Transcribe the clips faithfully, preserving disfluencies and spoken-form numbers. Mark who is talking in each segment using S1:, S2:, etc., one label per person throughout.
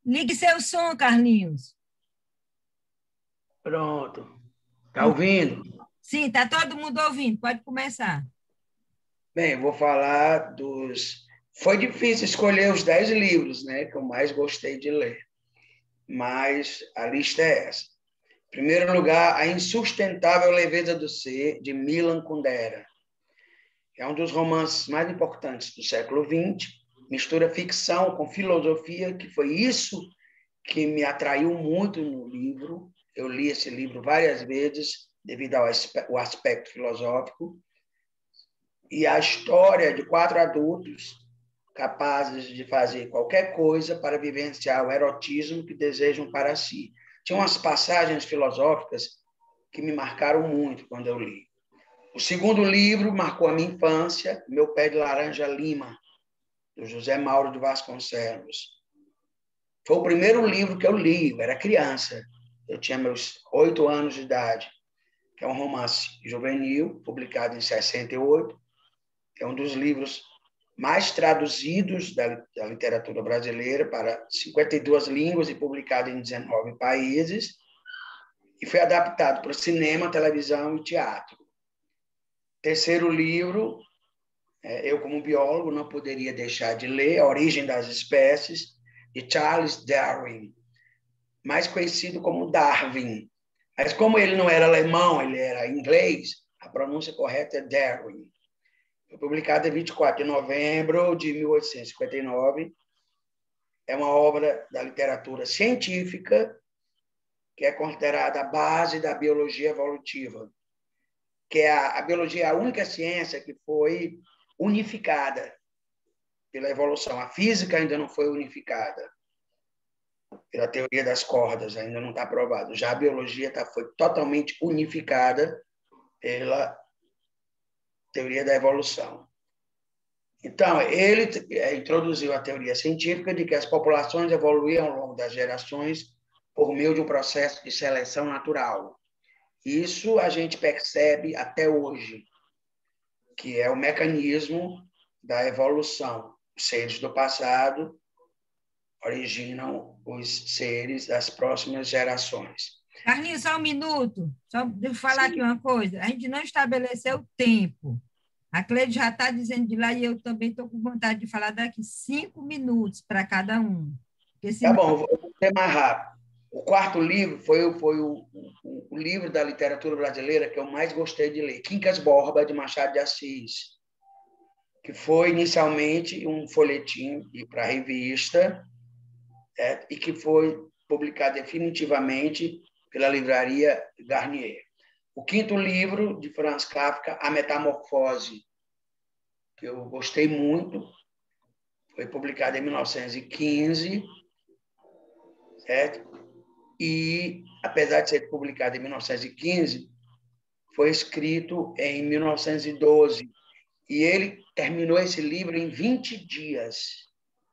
S1: Ligue seu som, Carlinhos.
S2: Pronto. Tá ouvindo?
S1: Sim, está todo mundo ouvindo. Pode começar.
S2: Bem, eu vou falar dos... Foi difícil escolher os dez livros, né, que eu mais gostei de ler, mas a lista é essa. Em primeiro lugar, A Insustentável Leveza do Ser, de Milan Kundera. É um dos romances mais importantes do século vinte, mistura ficção com filosofia, que foi isso que me atraiu muito no livro. Eu li esse livro várias vezes, devido ao aspecto filosófico, e a história de quatro adultos capazes de fazer qualquer coisa para vivenciar o erotismo que desejam para si. Tinha umas passagens filosóficas que me marcaram muito quando eu li. O segundo livro marcou a minha infância, Meu Pé de Laranja Lima, do José Mauro de Vasconcelos. Foi o primeiro livro que eu li, eu era criança. Eu tinha meus oito anos de idade, que é um romance juvenil, publicado em sessenta e oito. É um dos livros mais traduzidos da, da literatura brasileira para cinquenta e duas línguas e publicado em dezenove países. E foi adaptado para cinema, televisão e teatro. Terceiro livro, eu como biólogo não poderia deixar de ler A Origem das Espécies, de Charles Darwin, mais conhecido como Darwin. Mas como ele não era alemão, ele era inglês, a pronúncia correta é Darwin. Foi publicado em vinte e quatro de novembro de mil oitocentos e cinquenta e nove. É uma obra da literatura científica que é considerada a base da biologia evolutiva, que é a, a biologia é a única ciência que foi unificada pela evolução. A física ainda não foi unificada pela teoria das cordas, ainda não está provado. Já a biologia tá, foi totalmente unificada pela teoria da evolução. Então, ele introduziu a teoria científica de que as populações evoluíam ao longo das gerações por meio de um processo de seleção natural. Isso a gente percebe até hoje, que é o mecanismo da evolução. Os seres do passado originam os seres das próximas gerações.
S1: Carlinhos, só um minuto. Só deixa eu falar aqui
S2: Sim.
S1: uma coisa. A gente não estabeleceu tempo. A Cleide já está dizendo de lá e eu também estou com vontade de falar daqui cinco minutos para cada um. Porque
S2: Tá
S1: senão...
S2: bom, vou ser mais rápido. O quarto livro foi, foi o, o, o livro da literatura brasileira que eu mais gostei de ler, Quincas Borba, de Machado de Assis, que foi inicialmente um folhetim para a revista, é, e que foi publicado definitivamente pela livraria Garnier. O quinto livro, de Franz Kafka, A Metamorfose, que eu gostei muito, foi publicado em mil novecentos e quinze, certo? E, apesar de ser publicado em mil novecentos e quinze, foi escrito em mil novecentos e doze. E ele terminou esse livro em vinte dias.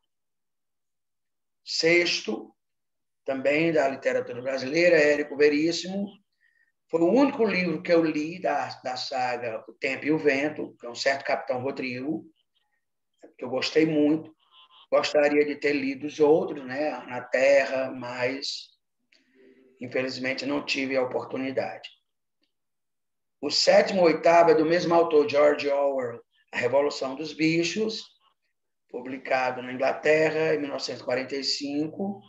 S2: Sexto, também da literatura brasileira, Érico Veríssimo. Foi o único livro que eu li da, da saga O Tempo e o Vento, que é um certo Capitão Rodrigo, que eu gostei muito. Gostaria de ter lido os outros, né, Na Terra, mas, infelizmente, não tive a oportunidade. O sétimo e oitavo é do mesmo autor, George Orwell, A Revolução dos Bichos, publicado na Inglaterra em mil novecentos e quarenta e cinco.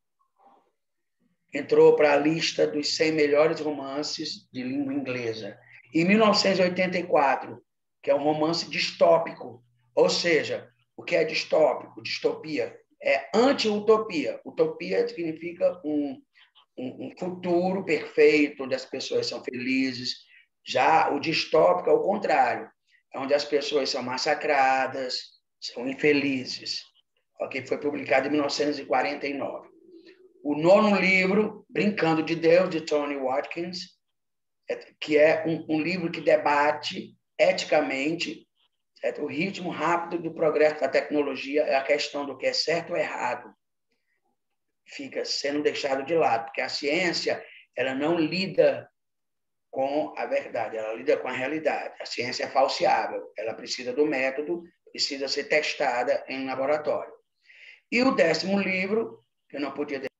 S2: Entrou para a lista dos cem melhores romances de língua inglesa. Em mil novecentos e oitenta e quatro, que é um romance distópico, ou seja, o que é distópico? Distopia é anti-utopia. Utopia significa um, um, um futuro perfeito, onde as pessoas são felizes. Já o distópico é o contrário, é onde as pessoas são massacradas, são infelizes. Okay? Foi publicado em mil novecentos e quarenta e nove. O nono livro, Brincando de Deus, de Tony Watkins, que é um, um livro que debate eticamente, certo? O ritmo rápido do progresso da tecnologia, a questão do que é certo ou errado fica sendo deixado de lado, porque a ciência ela não lida com a verdade, ela lida com a realidade. A ciência é falseável, ela precisa do método, precisa ser testada em laboratório. E o décimo livro que eu não podia deixar.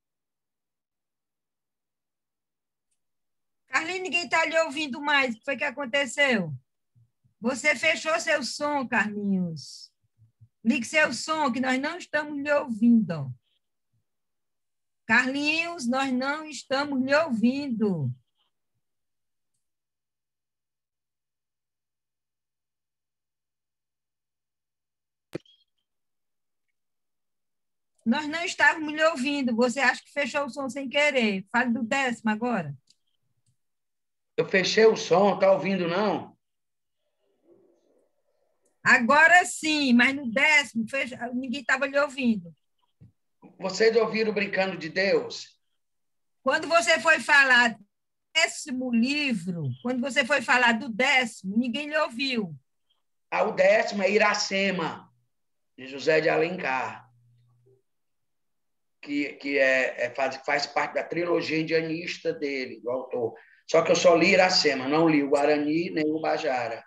S1: Carlinhos, ninguém está lhe ouvindo mais. O que foi que aconteceu? Você fechou seu som, Carlinhos. Ligue seu som, que nós não estamos lhe ouvindo. Carlinhos, nós não estamos lhe ouvindo. Nós não estávamos lhe ouvindo. Você acha que fechou o som sem querer. Fale do décimo agora.
S2: Eu fechei o som, tá ouvindo, não?
S1: Agora sim, mas no décimo, fecha... ninguém estava lhe ouvindo.
S2: Vocês ouviram Brincando de Deus?
S1: Quando você foi falar do décimo livro, quando você foi falar do décimo, ninguém lhe ouviu.
S2: Ah, o décimo é Iracema, de José de Alencar, que, que é, é, faz, faz parte da trilogia indianista dele, do autor. Só que eu só li Iracema, não li o Guarani nem o Bajara.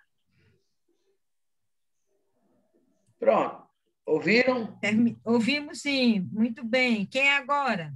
S2: Pronto. Ouviram?
S1: Termi... Ouvimos sim, muito bem. Quem é agora?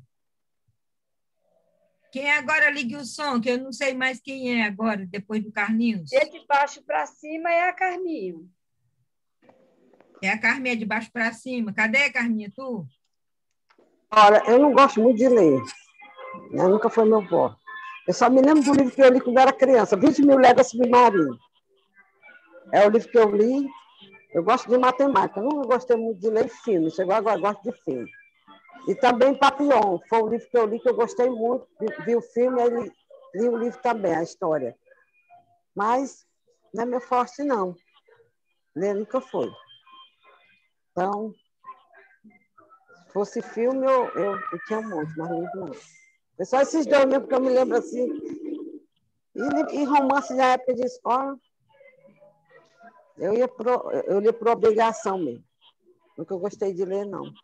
S1: Quem é agora ligue o som, que eu não sei mais quem é agora, depois do Carlinhos.
S3: E de baixo para cima é a Carminho.
S1: É a Carminha de baixo para cima. Cadê, Carminha, tu?
S4: Olha, eu não gosto muito de ler. Né? Nunca foi meu forte. Eu só me lembro do livro que eu li quando era criança, vinte mil léguas submarinas. É o livro que eu li. Eu gosto de matemática. Eu nunca gostei muito de ler filme. Chegou agora, gosto de filme. E também Papillon. Foi um livro que eu li que eu gostei muito. Vi, vi o filme e li, li o livro também, a história. Mas não é meu forte, não. Ler nunca foi. Então, se fosse filme, eu, eu, eu tinha um monte, mas livro não. Foi só esses dois mesmo que eu me lembro assim. E, e romance na época de escola, eu ia pro, eu lia por obrigação mesmo. Nunca eu gostei de ler, não.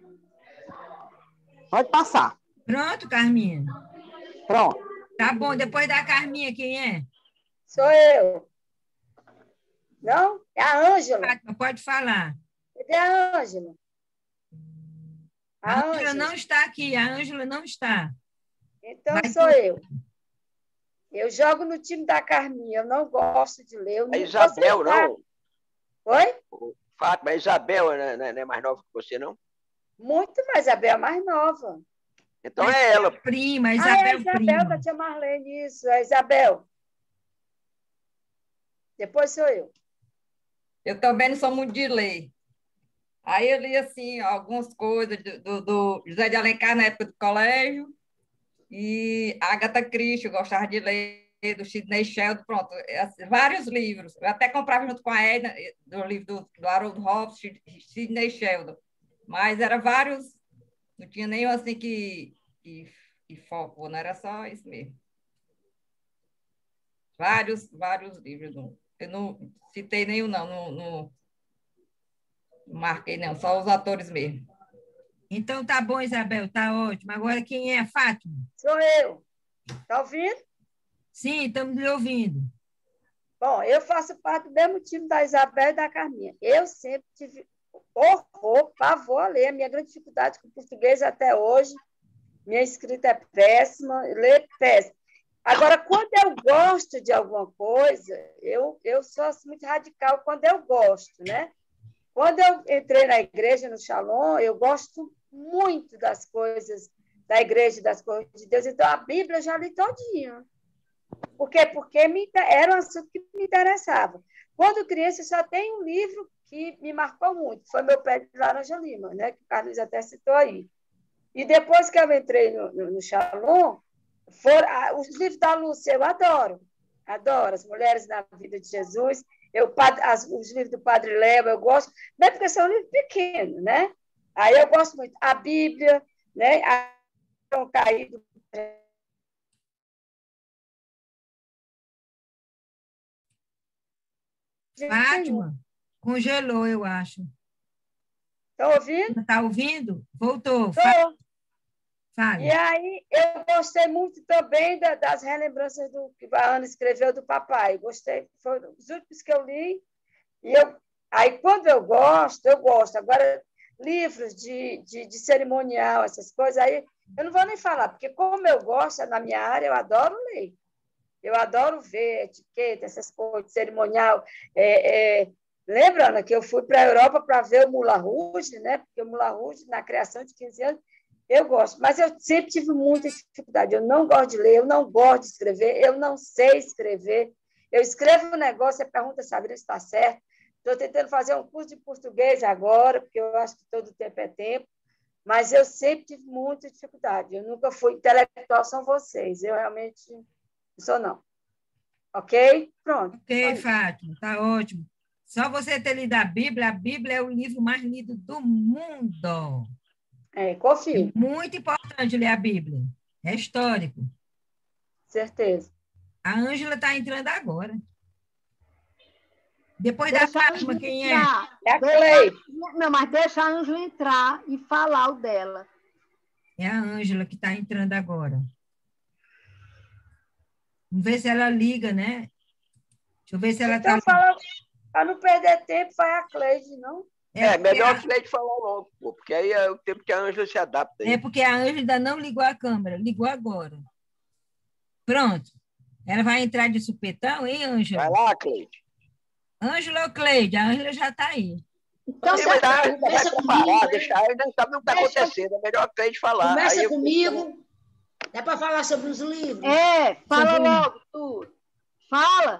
S4: Pode passar.
S1: Pronto, Carminha.
S4: Pronto.
S1: Tá bom, depois da Carminha, quem é?
S3: Sou eu. Não? É a Ângela.
S1: Fátima, pode falar.
S3: Cadê a Ângela?
S1: A Ângela não está aqui, a Ângela não está.
S3: Então
S1: Mas
S3: sou
S1: tu...
S3: eu. Eu jogo no time da Carminha, eu não gosto de ler. Eu
S5: a Isabel, não?
S3: Oi?
S5: Fátima, a Isabel não é, não é mais nova que você, não?
S3: Muito, mas a Isabel é mais nova.
S5: Então
S1: Mas
S5: é ela.
S1: Prima,
S3: Ah, é
S1: Isabel,
S3: a Isabel
S1: prima.
S3: da tia Marlene, isso, é a Isabel. Depois sou eu.
S6: Eu também não sou muito de ler. Aí eu li, assim, algumas coisas do, do José de Alencar na época do colégio, e Agatha Christie, eu gostava de ler, do Sidney Sheldon, pronto, vários livros. Eu até comprava junto com a Edna, do livro do, do Harold Hobbes, Sidney Sheldon. Mas era vários, não tinha nenhum assim que, que, que foco, não era só isso mesmo. Vários, vários livros. Não, eu não citei nenhum, não, não, não marquei, não, só os atores mesmo.
S1: Então tá bom, Isabel, tá ótimo. Agora quem é a Fátima?
S3: Sou eu. Tá ouvindo?
S1: Sim, estamos lhe ouvindo.
S3: Bom, eu faço parte do mesmo time da Isabel e da Carminha. Eu sempre tive horror, pavor a ler. A minha grande dificuldade com o português até hoje. Minha escrita é péssima, ler péssimo. Agora, quando eu gosto de alguma coisa, eu, eu sou assim, muito radical quando eu gosto, né? Quando eu entrei na igreja, no Shalom, eu gosto muito das coisas da igreja, das coisas de Deus. Então, a Bíblia eu já li todinha. Por quê? Porque me, era um assunto que me interessava. Quando criança, só tem um livro que me marcou muito. Foi Meu Pé de Laranja Lima, né? Que o Carlos até citou aí. E depois que eu entrei no, no, no Shalom, foram, ah, os livros da Lúcia eu adoro. Adoro. As Mulheres na Vida de Jesus. Eu, as, os livros do Padre Léo, eu gosto, não é porque são livros pequenos, né? Aí eu gosto muito. A Bíblia, né? A Caído.
S1: Fátima, congelou, eu acho.
S3: Estão ouvindo?
S1: Está ouvindo? Voltou.
S3: Estou.
S1: Fale.
S3: E aí, eu gostei muito também da, das relembranças do que a Ana escreveu do papai. Gostei, foram os últimos que eu li. E eu, aí, quando eu gosto, eu gosto. Agora, livros de, de, de cerimonial, essas coisas, aí eu não vou nem falar, porque como eu gosto, é na minha área, eu adoro ler. Eu adoro ver etiqueta, essas coisas, cerimonial. É, é, lembra, Ana, que eu fui para a Europa para ver o Moulin Rouge, né? Porque o Moulin Rouge, na criação de quinze anos, eu gosto. Mas eu sempre tive muita dificuldade. Eu não gosto de ler, eu não gosto de escrever, eu não sei escrever. Eu escrevo um negócio, você pergunta, Sabrina, se está certo. Estou tentando fazer um curso de português agora, porque eu acho que todo tempo é tempo. Mas eu sempre tive muita dificuldade. Eu nunca fui intelectual, são vocês. Eu realmente não sou, não. Ok? Pronto.
S1: Ok, Fátima, está ótimo. Só você ter lido a Bíblia, a Bíblia é o livro mais lido do mundo.
S3: É, confio.
S1: É muito importante ler a Bíblia. É histórico.
S3: Certeza.
S1: A Ângela está entrando agora. Depois
S7: Deixa
S1: da
S7: a
S1: Fátima,
S7: Ângela
S1: quem é?
S7: entrar.
S3: É a
S7: Deixa
S3: Cleide.
S7: a- Não, mas deixa a Ângela entrar e falar o dela.
S1: É a Ângela que está entrando agora. Vamos ver se ela liga, né? Deixa eu ver se ela está.
S3: Então, fala, para não perder tempo, vai a Cleide, não?
S5: É,
S1: porque
S5: melhor
S1: a-
S5: a Cleide falar logo, pô, porque aí é o tempo que a Ângela se adapta. Aí.
S1: É porque a Ângela ainda não ligou a câmera, ligou agora. Pronto. Ela vai entrar de supetão, hein, Ângela?
S5: Vai lá, Cleide.
S1: Ângela ou Cleide? A Ângela já está aí.
S8: Então,
S5: Sim,
S8: você
S5: mas a Ângela vai
S8: começa
S5: preparar,
S8: comigo, né?
S5: deixar, ela não sabe o que está
S8: Deixa-
S5: acontecendo. É melhor a Cleide falar.
S8: Começa
S5: Aí eu-
S8: comigo. É para falar sobre os livros.
S7: É, fala
S8: Sobre-
S7: logo tudo. Fala.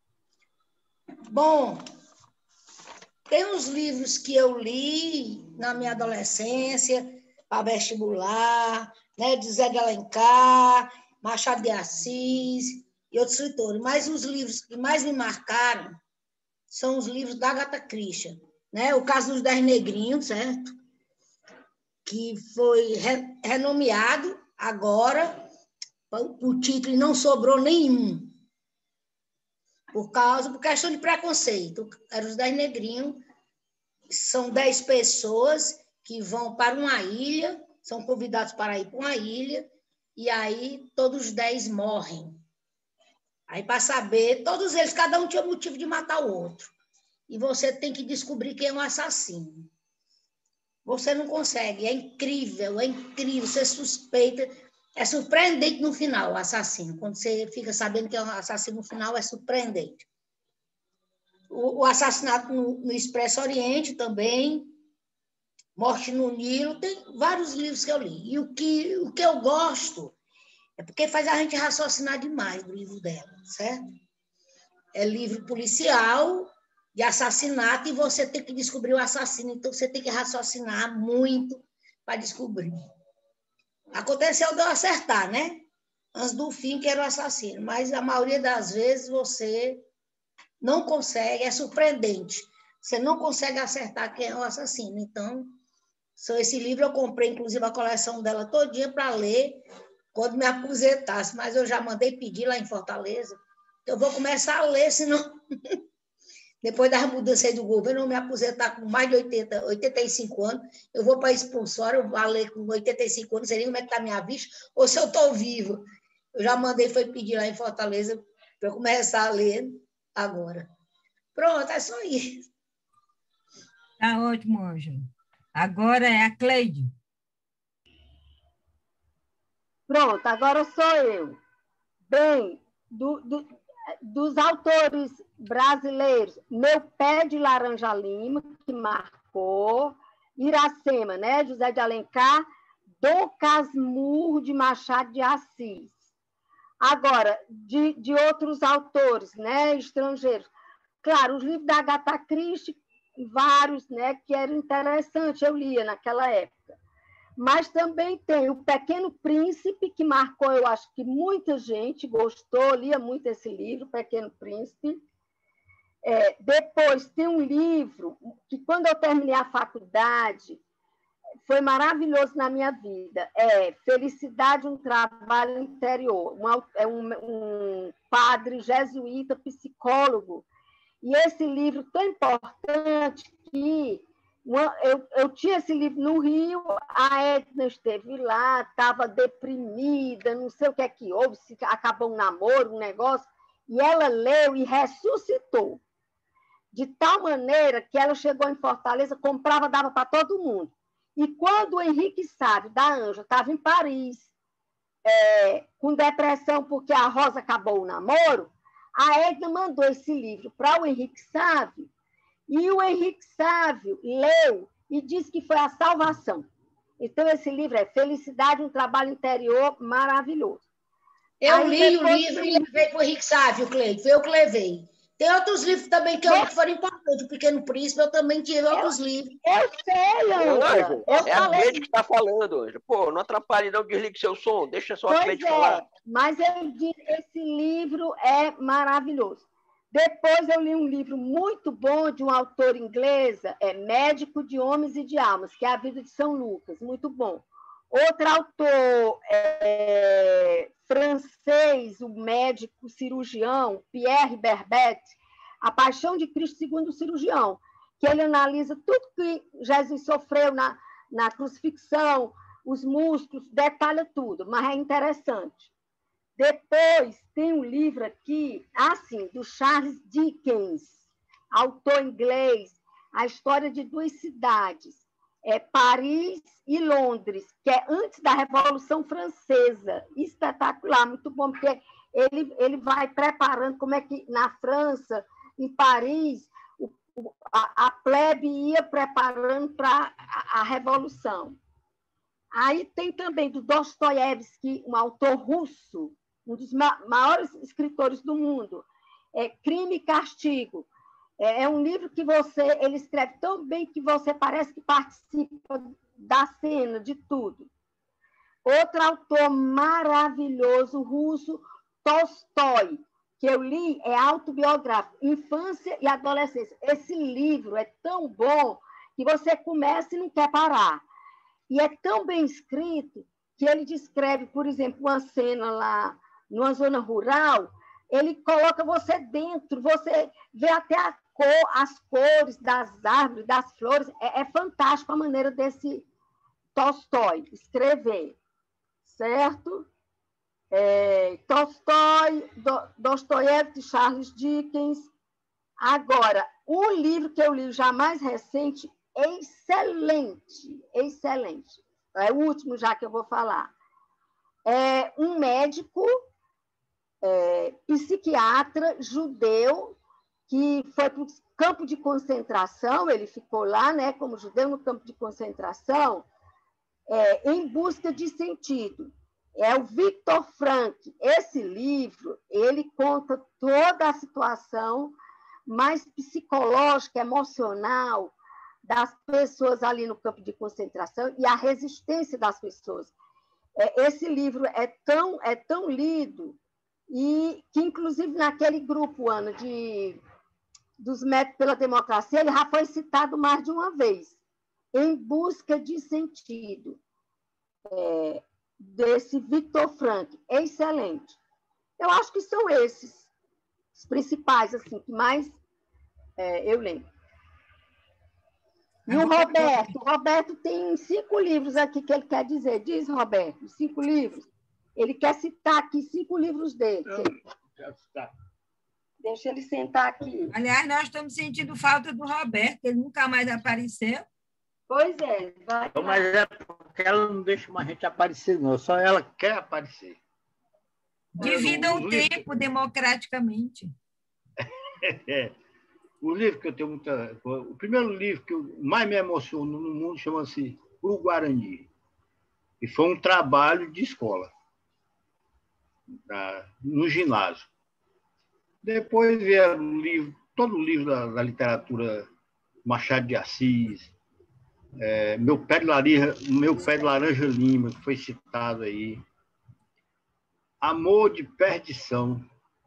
S8: Bom, tem uns livros que eu li na minha adolescência, para vestibular, né, de Zé de Alencar, Machado de Assis e outros escritores. Mas os livros que mais me marcaram são os livros da Agatha Christie, né? O Caso dos Dez Negrinhos, certo? Que foi re- renomeado agora, o título e não sobrou nenhum. Por causa, por questão de preconceito. Eram os Dez Negrinhos, são dez pessoas que vão para uma ilha, são convidados para ir para uma ilha, e aí todos os dez morrem. Aí, para saber, todos eles, cada um tinha motivo de matar o outro. E você tem que descobrir quem é o assassino. Você não consegue, é incrível, é incrível, você suspeita, é surpreendente no final o assassino. Quando você fica sabendo que é um assassino no final, é surpreendente. O, o assassinato no, no Expresso Oriente também, Morte no Nilo, tem vários livros que eu li. E o que, o que eu gosto é porque faz a gente raciocinar demais do livro dela, certo? É livro policial, de assassinato, e você tem que descobrir o assassino, então você tem que raciocinar muito para descobrir. Aconteceu de eu acertar, né? Antes do fim, que era o assassino, mas a maioria das vezes você não consegue, é surpreendente. Você não consegue acertar quem é o assassino. Então, esse livro eu comprei, inclusive, a coleção dela todinha para ler quando me aposentasse, mas eu já mandei pedir lá em Fortaleza. Eu vou começar a ler, senão... Depois das mudanças do governo, eu me aposentar com mais de oitenta, oitenta e cinco anos, eu vou para a expulsória, eu vou ler com oitenta e cinco anos, não sei nem como é que está a minha vista, ou se eu estou vivo. Eu já mandei, foi pedir lá em Fortaleza, para eu começar a ler agora. Pronto, é só isso.
S1: Tá ótimo, Ângela. Agora é a Cleide.
S7: Pronto, agora sou eu. Bem, do, do, dos autores brasileiros, Meu Pé de Laranja Lima, que marcou, Iracema, né? José de Alencar, Dom Casmurro de Machado de Assis. Agora, de, de outros autores, né? Estrangeiros. Claro, os livros da Agatha Christie, vários, né? Que eram interessantes, eu lia naquela época. Mas também tem O Pequeno Príncipe, que marcou, eu acho que muita gente gostou, lia muito esse livro, O Pequeno Príncipe. É, depois tem um livro que, quando eu terminei a faculdade, foi maravilhoso na minha vida. É Felicidade, um Trabalho Interior. Um, é um, um padre jesuíta, psicólogo. E esse livro tão importante que... Eu, eu tinha esse livro no Rio, a Edna esteve lá, estava deprimida, não sei o que é que houve, se acabou um namoro, um negócio, e ela leu e ressuscitou. de tal maneira que ela chegou em Fortaleza, comprava, dava para todo mundo. E quando o Henrique Sávio, da Anja, estava em Paris, é, com depressão porque a Rosa acabou o namoro, a Edna mandou esse livro para o Henrique Sávio, e o Henrique Sávio leu e disse que foi a salvação. Então, esse livro é Felicidade, um trabalho interior maravilhoso.
S8: Eu
S7: Aí,
S8: li o
S7: depois
S8: livro
S7: tem-
S8: e levei para o Henrique Sávio, Cleide, foi eu que levei. Tem outros livros também que, eu, que foram importantes. O Pequeno Príncipe, eu também tive outros livros.
S7: Eu sei,
S5: Ô,
S7: Ângela.
S5: Ângela,
S7: Eu
S5: é a
S7: falei...
S5: Cleide que está falando, Ângela. Pô, não atrapalhe, não desligue seu som, deixa só a
S7: Pois
S5: Cleide
S7: é,
S5: falar.
S7: mas eu disse, esse livro é maravilhoso. Depois eu li um livro muito bom de um autor inglesa, é Médico de Homens e de Almas, que é a vida de São Lucas, muito bom. Outro autor é, francês, o médico cirurgião, Pierre Berbet, A Paixão de Cristo segundo o Cirurgião, que ele analisa tudo que Jesus sofreu na, na crucifixão, os músculos, detalha tudo, mas é interessante. Depois tem um livro aqui, assim, do Charles Dickens, autor inglês, A História de Duas Cidades, é Paris e Londres, que é antes da Revolução Francesa. Espetacular, muito bom, porque ele, ele vai preparando como é que na França, em Paris, o, a, a plebe ia preparando para a, a Revolução. Aí tem também do Dostoiévski, um autor russo, um dos ma maiores escritores do mundo, é Crime e Castigo. É, é um livro que você, ele escreve tão bem que você parece que participa da cena, de tudo. Outro autor maravilhoso, russo, Tolstói, que eu li, é autobiográfico, Infância e Adolescência. Esse livro é tão bom que você começa e não quer parar. E é tão bem escrito que ele descreve, por exemplo, uma cena lá numa zona rural, ele coloca você dentro, você vê até a cor, as cores das árvores, das flores. É, é fantástico a maneira desse Tolstói escrever, certo? É, Tolstói, Do, Dostoiévski, Charles Dickens. Agora, o livro que eu li já mais recente, excelente, excelente. É o último já que eu vou falar. É um médico, é, psiquiatra judeu, que foi para o campo de concentração, ele ficou lá, né, como judeu no campo de concentração, é, em busca de sentido. É o Viktor Frankl. Esse livro, ele conta toda a situação mais psicológica, emocional, das pessoas ali no campo de concentração e a resistência das pessoas. Esse livro é tão, é tão lido e que, inclusive, naquele grupo, Ana, de, dos Médicos pela Democracia, ele já foi citado mais de uma vez, Em Busca de Sentido, é, desse Viktor Frankl. É excelente. Eu acho que são esses os principais, assim, que mais é, eu lembro. E o Roberto, o Roberto tem cinco livros aqui que ele quer dizer. Diz, Roberto, cinco livros. Ele quer citar aqui cinco livros dele. Deixa ele sentar aqui.
S1: Aliás, nós estamos sentindo falta do Roberto, ele nunca mais apareceu.
S7: Pois é. Vai,
S9: vai. Mas é porque ela não deixa mais a gente aparecer, não. Só ela quer aparecer.
S1: Divida o tempo democraticamente.
S9: É. O livro que eu tenho muita... O primeiro livro que eu mais me emocionou no mundo chama-se O Guarani. E foi um trabalho de escola, no ginásio. Depois vieram um livro, todo o livro da, da literatura, Machado de Assis, é, meu, pé de laranja, meu Pé de Laranja Lima, que foi citado aí. Amor de Perdição,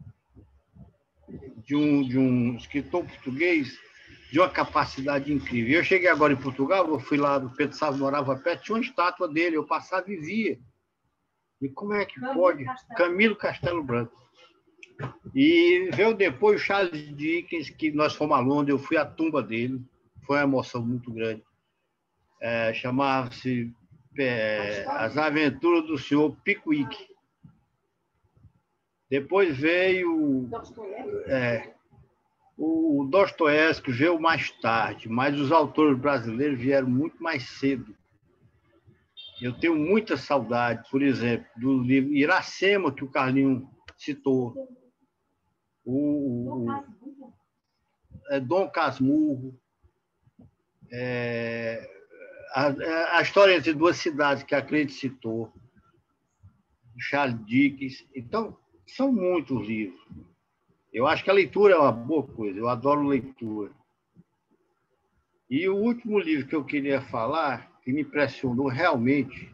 S9: de um, de um escritor português de uma capacidade incrível. Eu cheguei agora em Portugal, eu fui lá do Pedro Sávio, morava perto, tinha uma estátua dele, eu passava e via. E como é que pode? Camilo Castelo Branco. E veio depois o Charles Dickens, que nós fomos a Londres, eu fui à tumba dele, foi uma emoção muito grande. É, chamava-se é, As Aventuras do Senhor Pickwick. Depois veio é, O Dostoiévski veio mais tarde, mas os autores brasileiros vieram muito mais cedo. Eu tenho muita saudade, por exemplo, do livro Iracema, que o Carlinho citou, o, o é, Dom Casmurro, é, a, a história entre duas cidades, que a Cleide citou, Charles Dickens. Então, são muitos livros. Eu acho que a leitura é uma boa coisa, eu adoro leitura. E o último livro que eu queria falar, que me impressionou realmente,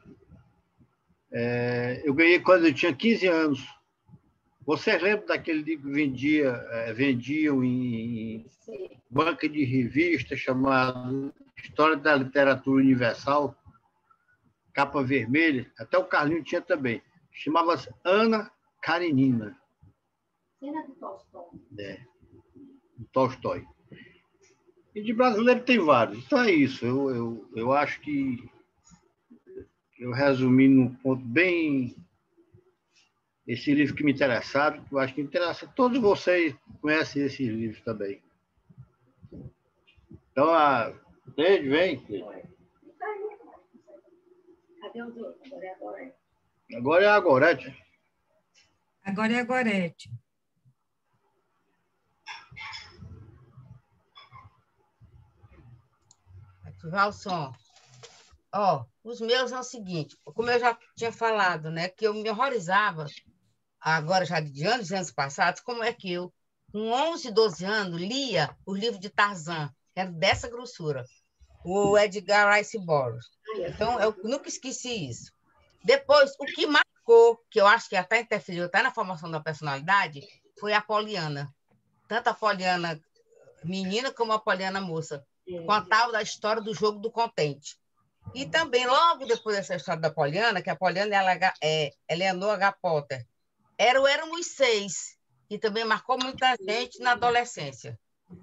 S9: é, eu ganhei quando eu tinha quinze anos. Vocês lembram daquele livro que vendia, é, vendiam em banca de revista, chamado História da Literatura Universal, capa vermelha? Até o Carlinho tinha também. Chamava-se Ana Karenina.
S7: Cena do Tolstói.
S9: É, do Tolstói. E de brasileiro tem vários. Então é isso. Eu, eu, eu acho que eu resumi num ponto bem... Esse livro que me interessaram, que eu acho que interessa. Todos vocês conhecem esses livros também. Então, a... Cleide, vem.
S7: Cadê os outros? Agora é a Gorete.
S9: Agora é a Gorete.
S1: Agora é a Gorete.
S10: Ativar o som. Ó, os meus são o seguinte, como eu já tinha falado, né, que eu me horrorizava, agora já de anos e anos passados, como é que eu, com onze, doze anos, lia o livro de Tarzan, que era dessa grossura, o Edgar Rice Burroughs. Então, eu nunca esqueci isso. Depois, o que marcou, que eu acho que até interferiu até na formação da personalidade, foi a Poliana. Tanto a Poliana menina como a Poliana moça. Contava da história do jogo do contente. E também, logo depois dessa história da Poliana, que a Poliana ela, é Eleanor H. Potter, era o Éramos Seis, que também marcou muita gente na adolescência.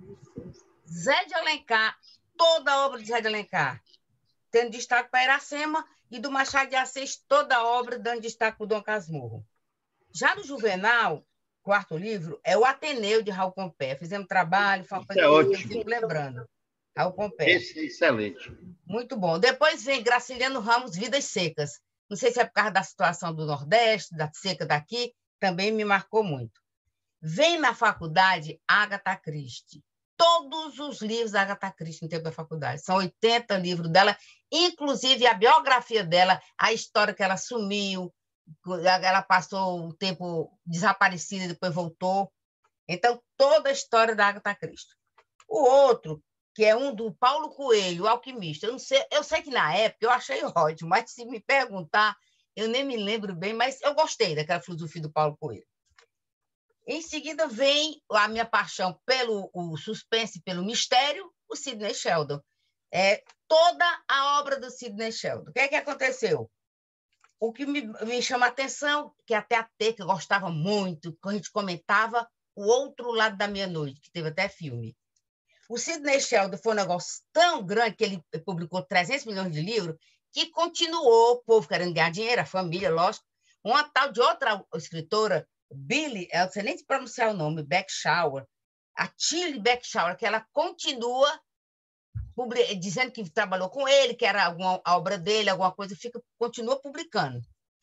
S10: Zé de Alencar, toda a obra de Zé de Alencar, tendo destaque para Iracema, e do Machado de Assis, toda a obra dando destaque para o Dom Casmurro. Já no Juvenal, quarto livro, é o Ateneu de Raul Pompeia. Fizemos trabalho, foi uma coisa
S9: é
S10: que eu
S9: ótimo.
S10: fico lembrando. Raul Pompeia.
S9: Esse é excelente.
S10: Muito bom. Depois vem Graciliano Ramos, Vidas Secas. Não sei se é por causa da situação do Nordeste, da seca daqui, também me marcou muito. Vem na faculdade Agatha Christie. Todos os livros da Agatha Christie no tempo da faculdade. São oitenta livros dela, inclusive a biografia dela, a história que ela sumiu, ela passou um tempo desaparecida e depois voltou. Então, toda a história da Agatha Christie. O outro, que é um do Paulo Coelho, o Alquimista. Eu, não sei, eu sei que na época eu achei ótimo, mas se me perguntar, eu nem me lembro bem, mas eu gostei daquela filosofia do Paulo Coelho. Em seguida vem a minha paixão pelo o suspense, pelo mistério, o Sidney Sheldon. É toda a obra do Sidney Sheldon. O que é que aconteceu? O que me, me chama a atenção, que até a Teca gostava muito, quando a gente comentava O Outro Lado da Meia-Noite, que teve até filme. O Sidney Sheldon foi um negócio tão grande que ele publicou trezentos milhões de livros que continuou, o povo querendo ganhar dinheiro, a família, lógico. Uma tal de outra escritora, Billy, eu não sei nem pronunciar o nome, Beckshauer, a Tilly Beckshauer, que ela continua dizendo que trabalhou com ele, que era alguma obra dele, alguma coisa, fica, continua publicando.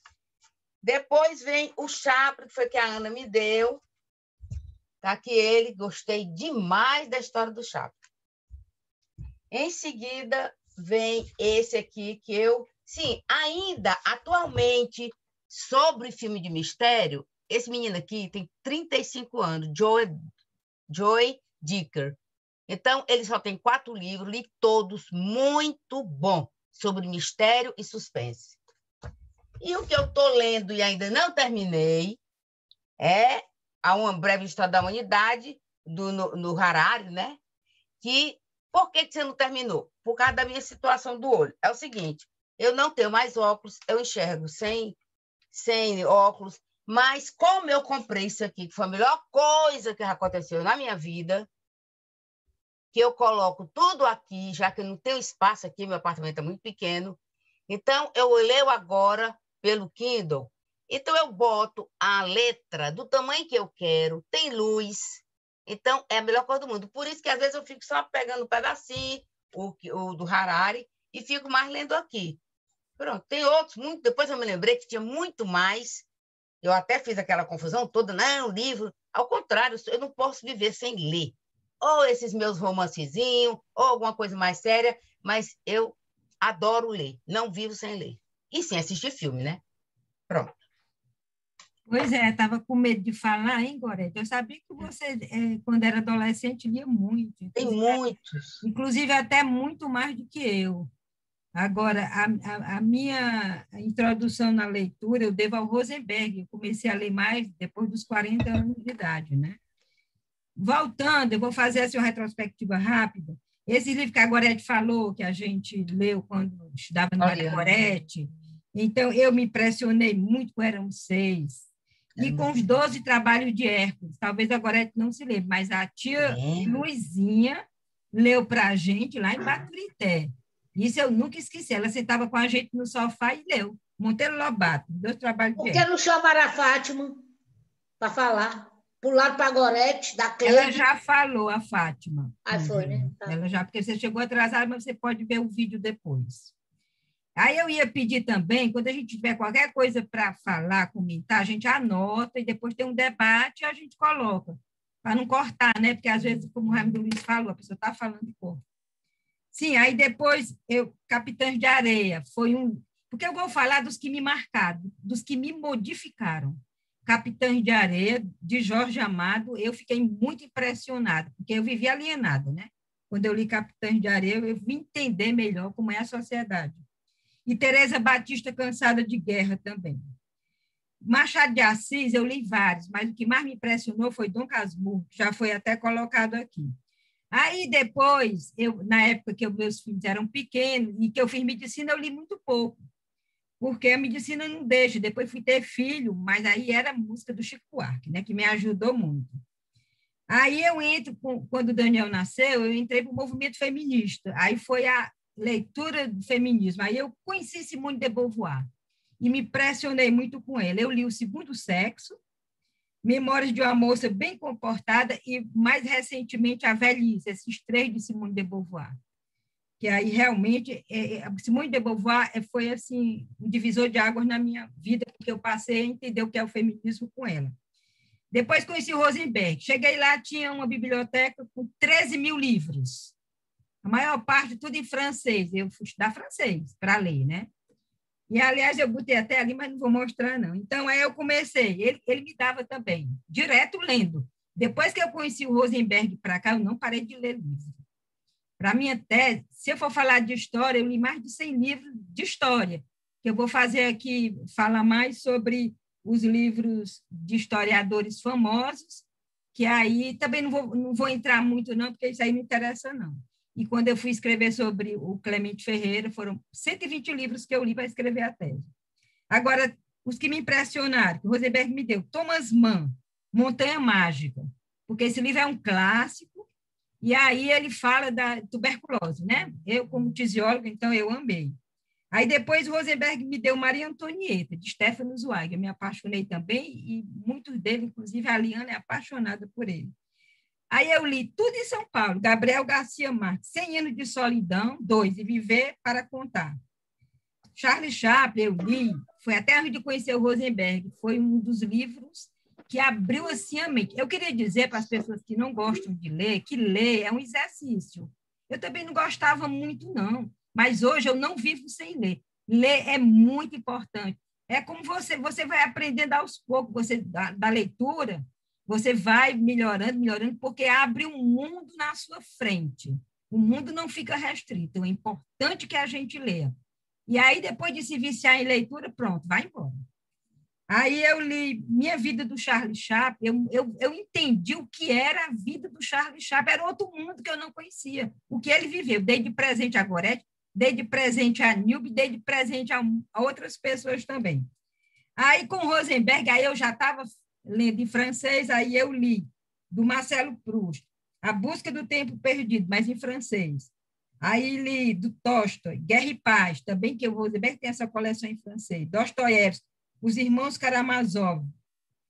S10: Depois vem o Chaplin, que foi que a Ana me deu. Tá aqui ele, gostei demais da história do Chaplin. Em seguida, vem esse aqui que eu... Sim, ainda, atualmente, sobre filme de mistério, esse menino aqui tem trinta e cinco anos, Joy, Joy Dicker. Então, ele só tem quatro livros, li todos muito bom, sobre mistério e suspense. E o que eu estou lendo e ainda não terminei é a Uma Breve História da Humanidade, do, no, no Harari, né? Que, por que, que você não terminou? Por causa da minha situação do olho. É o seguinte, eu não tenho mais óculos, eu enxergo sem, sem óculos, mas como eu comprei isso aqui, que foi a melhor coisa que aconteceu na minha vida, que eu coloco tudo aqui, já que eu não tenho espaço aqui, meu apartamento é muito pequeno, então eu leio agora pelo Kindle. Então, eu boto a letra do tamanho que eu quero, tem luz. Então, é a melhor coisa do mundo. Por isso que, às vezes, eu fico só pegando um pedacinho, o, o do Harari, e fico mais lendo aqui. Pronto, tem outros, muito. Depois eu me lembrei que tinha muito mais. Eu até fiz aquela confusão toda, não, livro. Ao contrário, eu não posso viver sem ler. Ou esses meus romancezinhos, ou alguma coisa mais séria, mas eu adoro ler, não vivo sem ler. E sem assistir filme, né? Pronto.
S1: Pois é, estava com medo de falar, hein, Gorete? Eu sabia que você, é, quando era adolescente, lia muito.
S10: Tem muitos.
S1: Inclusive, até muito mais do que eu. Agora, a, a, a minha introdução na leitura eu devo ao Rosenberg. Eu comecei a ler mais depois dos quarenta anos de idade, né? Voltando, eu vou fazer assim, uma retrospectiva rápida. Esse livro que a Gorete falou, que a gente leu quando estudava no Maria Gorete, então eu me impressionei muito com Eram Seis. E com os doze trabalhos de Hércules. Talvez a Gorete não se lembre, mas a tia é. Luizinha leu para a gente lá em Baturité. Isso eu nunca esqueci. Ela sentava com a gente no sofá e leu. Monteiro Lobato, dois trabalhos de
S8: Por que não chamaram a Fátima para falar? Pularam para a Gorete, da Cleide.
S1: Ela já falou, a Fátima.
S8: Ah, foi, né? Tá.
S1: Ela já, porque você chegou atrasada, mas você pode ver o vídeo depois. Aí eu ia pedir também, quando a gente tiver qualquer coisa para falar, comentar, a gente anota e depois tem um debate e a gente coloca, para não cortar, né? Porque às vezes, como o Raimundo Luiz falou, a pessoa está falando de corpo. Sim, aí depois, eu, Capitães de Areia, foi um... Porque eu vou falar dos que me marcaram, dos que me modificaram. Capitães de Areia, de Jorge Amado, eu fiquei muito impressionada, porque eu vivi alienada, né? Quando eu li Capitães de Areia, eu vim entender melhor como é a sociedade. E Teresa Batista, Cansada de Guerra, também. Machado de Assis, eu li vários, mas o que mais me impressionou foi Dom Casmurro, que já foi até colocado aqui. Aí, depois, eu, na época que meus filhos eram pequenos e que eu fiz medicina, eu li muito pouco, porque a medicina não deixa. Depois fui ter filho, mas aí era a música do Chico Buarque, né, que me ajudou muito. Aí eu entro, quando o Daniel nasceu, eu entrei para o movimento feminista. Aí foi a leitura do feminismo. Aí eu conheci Simone de Beauvoir e me impressionei muito com ela. Eu li O Segundo Sexo, Memórias de uma Moça Bem Comportada e, mais recentemente, A Velhice, esses três de Simone de Beauvoir. Que aí, realmente, é, Simone de Beauvoir foi assim, um divisor de águas na minha vida, porque eu passei a entender o que é o feminismo com ela. Depois conheci o Rosenberg. Cheguei lá, tinha uma biblioteca com treze mil livros. A maior parte, tudo em francês. Eu fui estudar francês para ler, né? E, aliás, eu botei até ali, mas não vou mostrar, não. Então, aí eu comecei. Ele, ele me dava também, direto lendo. Depois que eu conheci o Rosenberg para cá, eu não parei de ler livro. Para a minha tese, se eu for falar de história, eu li mais de cem livros de história, que eu vou fazer aqui, falar mais sobre os livros de historiadores famosos, que aí também não vou, não vou entrar muito, não, porque isso aí não interessa, não. E quando eu fui escrever sobre o Clemente Ferreira, foram cento e vinte livros que eu li para escrever a tese. Agora, os que me impressionaram, que o Rosenberg me deu, Thomas Mann, Montanha Mágica, porque esse livro é um clássico, e aí ele fala da tuberculose, né? Eu, como tisióloga, então eu amei. Aí depois o Rosenberg me deu Maria Antonieta, de Stefano Zweig, eu me apaixonei também, e muitos deles, inclusive a Liana, é apaixonada por ele. Aí eu li tudo em São Paulo, Gabriel Garcia Marques, Cem Anos de Solidão, dois, e Viver para Contar. Charles Chaplin, eu li, foi até antes de conhecer o Rosenberg, foi um dos livros que abriu assim a mente. Eu queria dizer para as pessoas que não gostam de ler, que ler é um exercício. Eu também não gostava muito, não, mas hoje eu não vivo sem ler. Ler é muito importante. É como você, você vai aprendendo aos poucos, você, da, da leitura, você vai melhorando, melhorando, porque abre um mundo na sua frente. O mundo não fica restrito, é importante que a gente leia. E aí, depois de se viciar em leitura, pronto, vai embora. Aí eu li Minha Vida, do Charles Chaplin, eu, eu, eu entendi o que era a vida do Charles Chaplin, era outro mundo que eu não conhecia, o que ele viveu. Dei de presente a Gorete, dei de presente a Nilbe, dei de presente a, a outras pessoas também. Aí, com Rosenberg, aí eu já estava lendo em francês, aí eu li, do Marcelo Proust, A Busca do Tempo Perdido, mas em francês. Aí li do Tolstói, Guerra e Paz, também, que o Rosenberg tem essa coleção em francês. Dostoiévski, Os Irmãos Karamazov.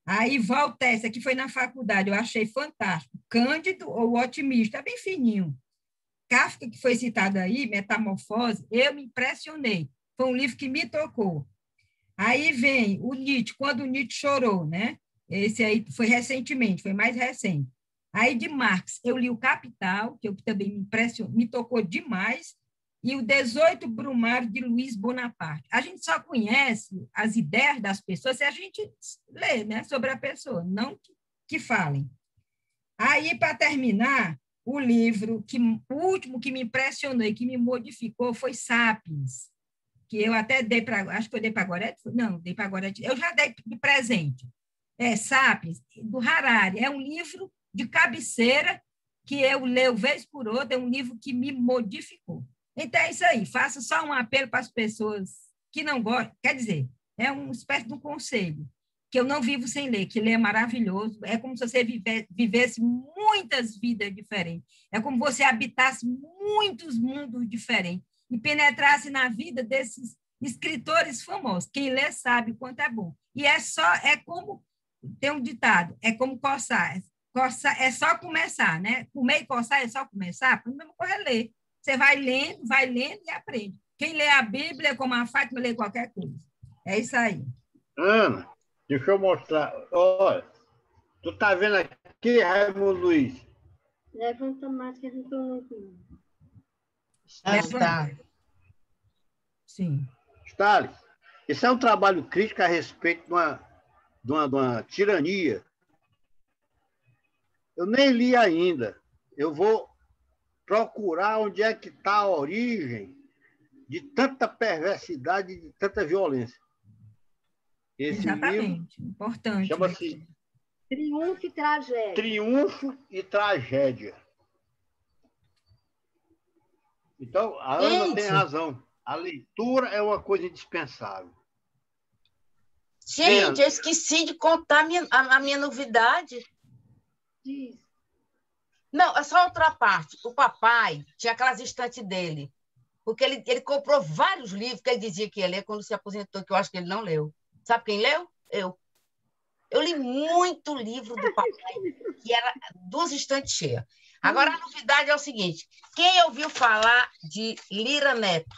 S1: Aí, Voltaire, esse aqui foi na faculdade, eu achei fantástico. Cândido ou o Otimista, bem fininho. Kafka, que foi citado aí, Metamorfose, eu me impressionei. Foi um livro que me tocou. Aí vem o Nietzsche, Quando o Nietzsche Chorou, né? Esse aí foi recentemente, foi mais recente. Aí, de Marx, eu li o Capital, que eu também me impressionou, me tocou demais, e o dezoito Brumário, de Luiz Bonaparte. A gente só conhece as ideias das pessoas se a gente lê, né, sobre a pessoa, não que, que falem. Aí, para terminar, o livro, que, o último que me impressionou e que me modificou foi Sapiens, que eu até dei para, acho que eu dei para a Gorete, não, dei para a Gorete, eu já dei de presente. É Sapiens, do Harari, é um livro de cabeceira que eu leio vez por outra, é um livro que me modificou. Então, é isso aí, faço só um apelo para as pessoas que não gostam, quer dizer, é uma espécie de um conselho, que eu não vivo sem ler, que ler é maravilhoso, é como se você vive, vivesse muitas vidas diferentes, é como se você habitasse muitos mundos diferentes e penetrasse na vida desses escritores famosos. Quem lê sabe o quanto é bom. E é só, é como, tem um ditado, é como coçar, coçar é só começar, né? Comer e coçar é só começar, a mesma coisa é ler. Você vai lendo, vai lendo e aprende. Quem lê a Bíblia, como a Fátima, lê qualquer coisa. É isso aí.
S9: Ana, deixa eu mostrar. Olha, tu tá vendo aqui, Raimundo Luiz?
S7: Levanta mais que a gente não ouve.
S10: Ah, está.
S1: Sim.
S9: Stalin, esse é um trabalho crítico a respeito de uma, de uma, de uma tirania. Eu nem li ainda. Eu vou procurar onde é que está a origem de tanta perversidade e de tanta violência. Esse
S1: Exatamente, importante.
S9: Chama-se
S7: Triunfo e Tragédia.
S9: Triunfo e Tragédia. Então, a Ana tem razão. A leitura é uma coisa indispensável.
S10: Gente, eu esqueci de contar a minha, a, a minha novidade.
S7: Diz.
S10: Não, é só outra parte. O papai tinha aquelas estantes dele, porque ele, ele comprou vários livros que ele dizia que ia ler quando se aposentou, que eu acho que ele não leu. Sabe quem leu? Eu. Eu li muito livro do papai, que era duas estantes cheias. Agora, a novidade é o seguinte: quem ouviu falar de Lira Neto?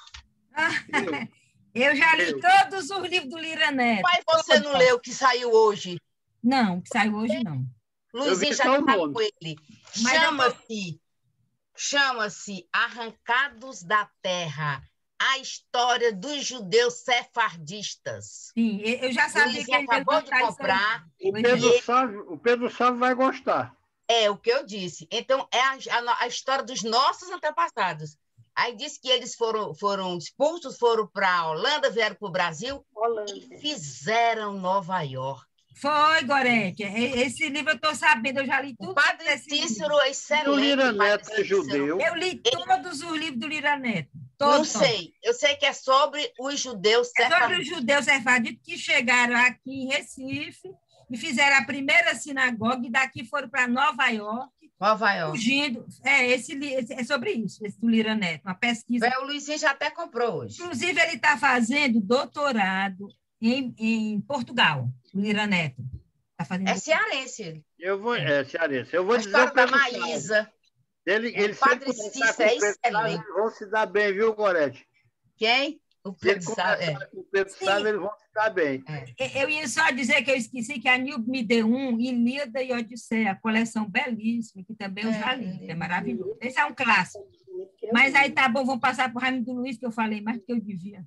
S1: Eu já li eu. todos os livros do Lira Neto.
S10: Mas você não leu o que saiu hoje?
S1: Não, que saiu hoje não.
S10: Luizinho já está com ele. Chama-se, chama-se Arrancados da Terra, a história dos judeus sefardistas.
S1: Sim, eu já sabia Luizinho que ele
S10: acabou de comprar.
S9: O Pedro, Sávio, o Pedro Sávio vai gostar.
S10: É o que eu disse. Então, é a, a, a história dos nossos antepassados. Aí disse que eles foram, foram expulsos, foram para a Holanda, vieram para o Brasil Holanda. E fizeram Nova York.
S1: Foi, Gorete. Esse livro eu estou sabendo, eu já li tudo.
S10: O Padre Cícero é excelente.
S9: O Lira Neto é judeu.
S1: Eu li todos os livros do Lira Neto. Todos,
S10: Não sei. Eu sei que é sobre os judeus
S1: sefardistas. É sobre os judeus sefardistas que chegaram aqui em Recife e fizeram a primeira sinagoga e daqui foram para Nova York.
S10: Nova York.
S1: Fugindo. É, esse, esse, é sobre isso, esse do Lira Neto, uma pesquisa.
S10: É, o Luizinho já até comprou hoje.
S1: Inclusive, ele está fazendo doutorado em, em Portugal, o Lira Neto. Tá fazendo
S10: é cearense ele.
S9: Eu vou, é cearense. Eu vou
S10: a
S9: dizer
S10: história da Maísa.
S9: Ele, ele
S10: o Padre Cícero é excelente.
S9: Eles vão se dar bem, viu, Gorete?
S10: Quem? O Pedro Sávio.
S9: O Pedro Sávio, eles vão se dar bem.
S1: É. Eu ia só dizer que eu esqueci que a Nilbe me deu um, Ilíada e Odisseia, a coleção belíssima, que também eu já li, é maravilhoso. Esse é um clássico. Mas aí tá bom, vamos passar para o Raimundo Luiz, que eu falei mais do que eu devia.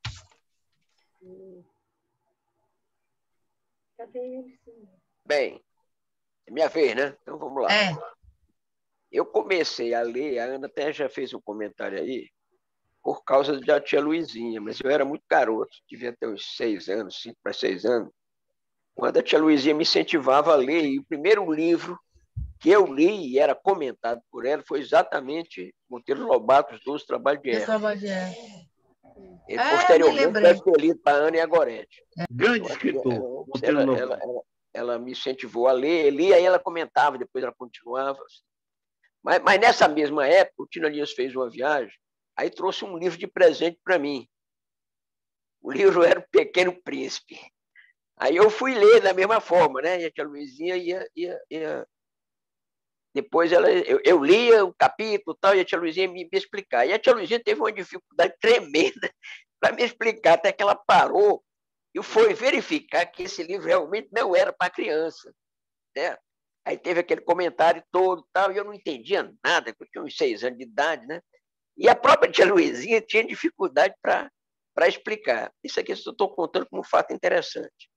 S7: Cadê ele?
S5: Bem, é minha vez, né? Então vamos lá.
S10: É.
S5: Eu comecei a ler, a Ana até já fez um comentário aí, por causa da tia Luizinha, mas eu era muito garoto, devia ter uns seis anos, cinco para seis anos, quando a tia Luizinha me incentivava a ler, e o primeiro livro que eu li e era comentado por ela foi exatamente Monteiro Lobato, Os Doze Trabalhos de Eva.
S10: Trabalho de Eva.
S5: E é, posteriormente deve ter lido para a Ana e a Gorete.
S9: É. Grande escritor.
S5: Ela, ela, ela, ela, ela me incentivou a ler, li, aí ela comentava, depois ela continuava. Mas, mas nessa mesma época, o Tino Elias fez uma viagem, aí trouxe um livro de presente para mim. O livro era O Pequeno Príncipe. Aí eu fui ler da mesma forma, né? E a tia Luizinha ia... ia, ia... Depois ela, eu, eu lia o capítulo e tal, e a tia Luizinha me, me explicar. E a tia Luizinha teve uma dificuldade tremenda para me explicar, até que ela parou e foi verificar que esse livro realmente não era para criança, né? Aí teve aquele comentário todo tal, e eu não entendia nada, porque eu tinha uns seis anos de idade, né? E a própria tia Luizinha tinha dificuldade para explicar. Isso aqui eu estou contando como um fato interessante.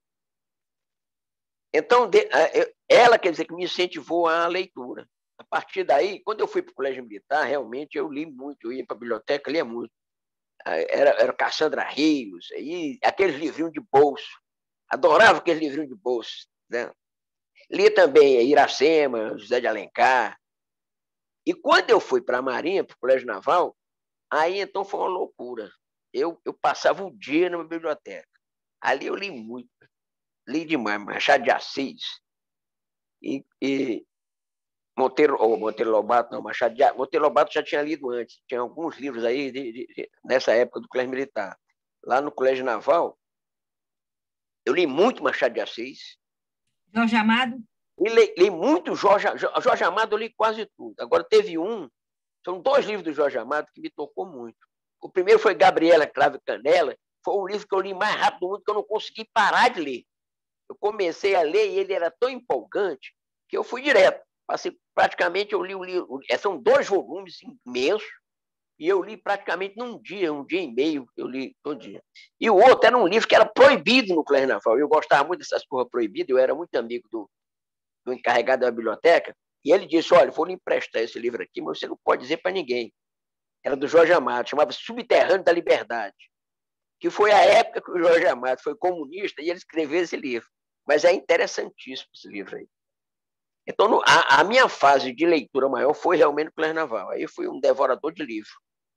S5: Então, ela, quer dizer, que me incentivou a leitura. A partir daí, quando eu fui para o Colégio Militar, realmente eu li muito, eu ia para a biblioteca, lia muito. Era, era Cassandra Rios, aí, aqueles livrinhos de bolso. Adorava aqueles livrinhos de bolso, né? Li também Iracema, José de Alencar. E quando eu fui para a Marinha, para o Colégio Naval, aí então foi uma loucura. Eu, eu passava o dia na biblioteca. Ali eu li muito. Li demais, Machado de Assis. E, e Monteiro, ou Monteiro Lobato, não, Machado de Monteiro Lobato já tinha lido antes. Tinha alguns livros aí de, de, de, nessa época do Colégio Militar. Lá no Colégio Naval, eu li muito Machado de Assis.
S1: Jorge Amado?
S5: E li, li muito Jorge, Jorge Amado, eu li quase tudo. Agora teve um, são dois livros do Jorge Amado que me tocou muito. O primeiro foi Gabriela Cravo e Canela, foi o livro que eu li mais rápido do mundo, que eu não consegui parar de ler. Eu comecei a ler e ele era tão empolgante que eu fui direto. Passei, praticamente eu li o livro, são dois volumes imensos, e eu li praticamente num dia, um dia e meio, eu li todo dia. E o outro era um livro que era proibido no Colégio Naval. Eu gostava muito dessas coisas proibidas, eu era muito amigo do, do encarregado da biblioteca, e ele disse, olha, vou lhe emprestar esse livro aqui, mas você não pode dizer para ninguém. Era do Jorge Amado, chamava Subterrâneo da Liberdade, que foi a época que o Jorge Amado foi comunista e ele escreveu esse livro. Mas é interessantíssimo esse livro aí. Então, no, a, a minha fase de leitura maior foi realmente no Colégio Naval. Aí eu fui um devorador de livro.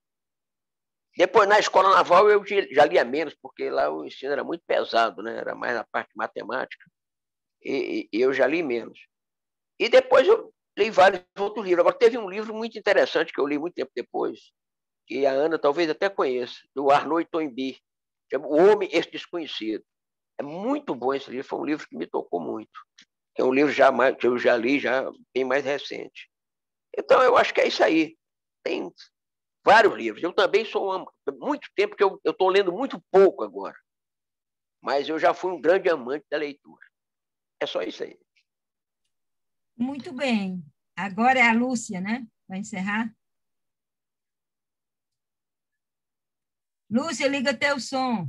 S5: Depois, na escola naval, eu já lia menos, porque lá o ensino era muito pesado, né? Era mais na parte matemática, e, e eu já li menos. E depois eu li vários outros livros. Agora, teve um livro muito interessante que eu li muito tempo depois, que a Ana talvez até conheça, do Arnaud Toynbee, chama O Homem Esse Desconhecido. É muito bom esse livro, foi um livro que me tocou muito. É um livro já mais, que eu já li, já bem mais recente. Então, eu acho que é isso aí. Tem vários livros. Eu também sou há muito tempo que eu estou lendo muito pouco agora. Mas eu já fui um grande amante da leitura. É só isso aí.
S1: Muito bem. Agora é a Lúcia, né? Vai encerrar? Lúcia, liga teu som.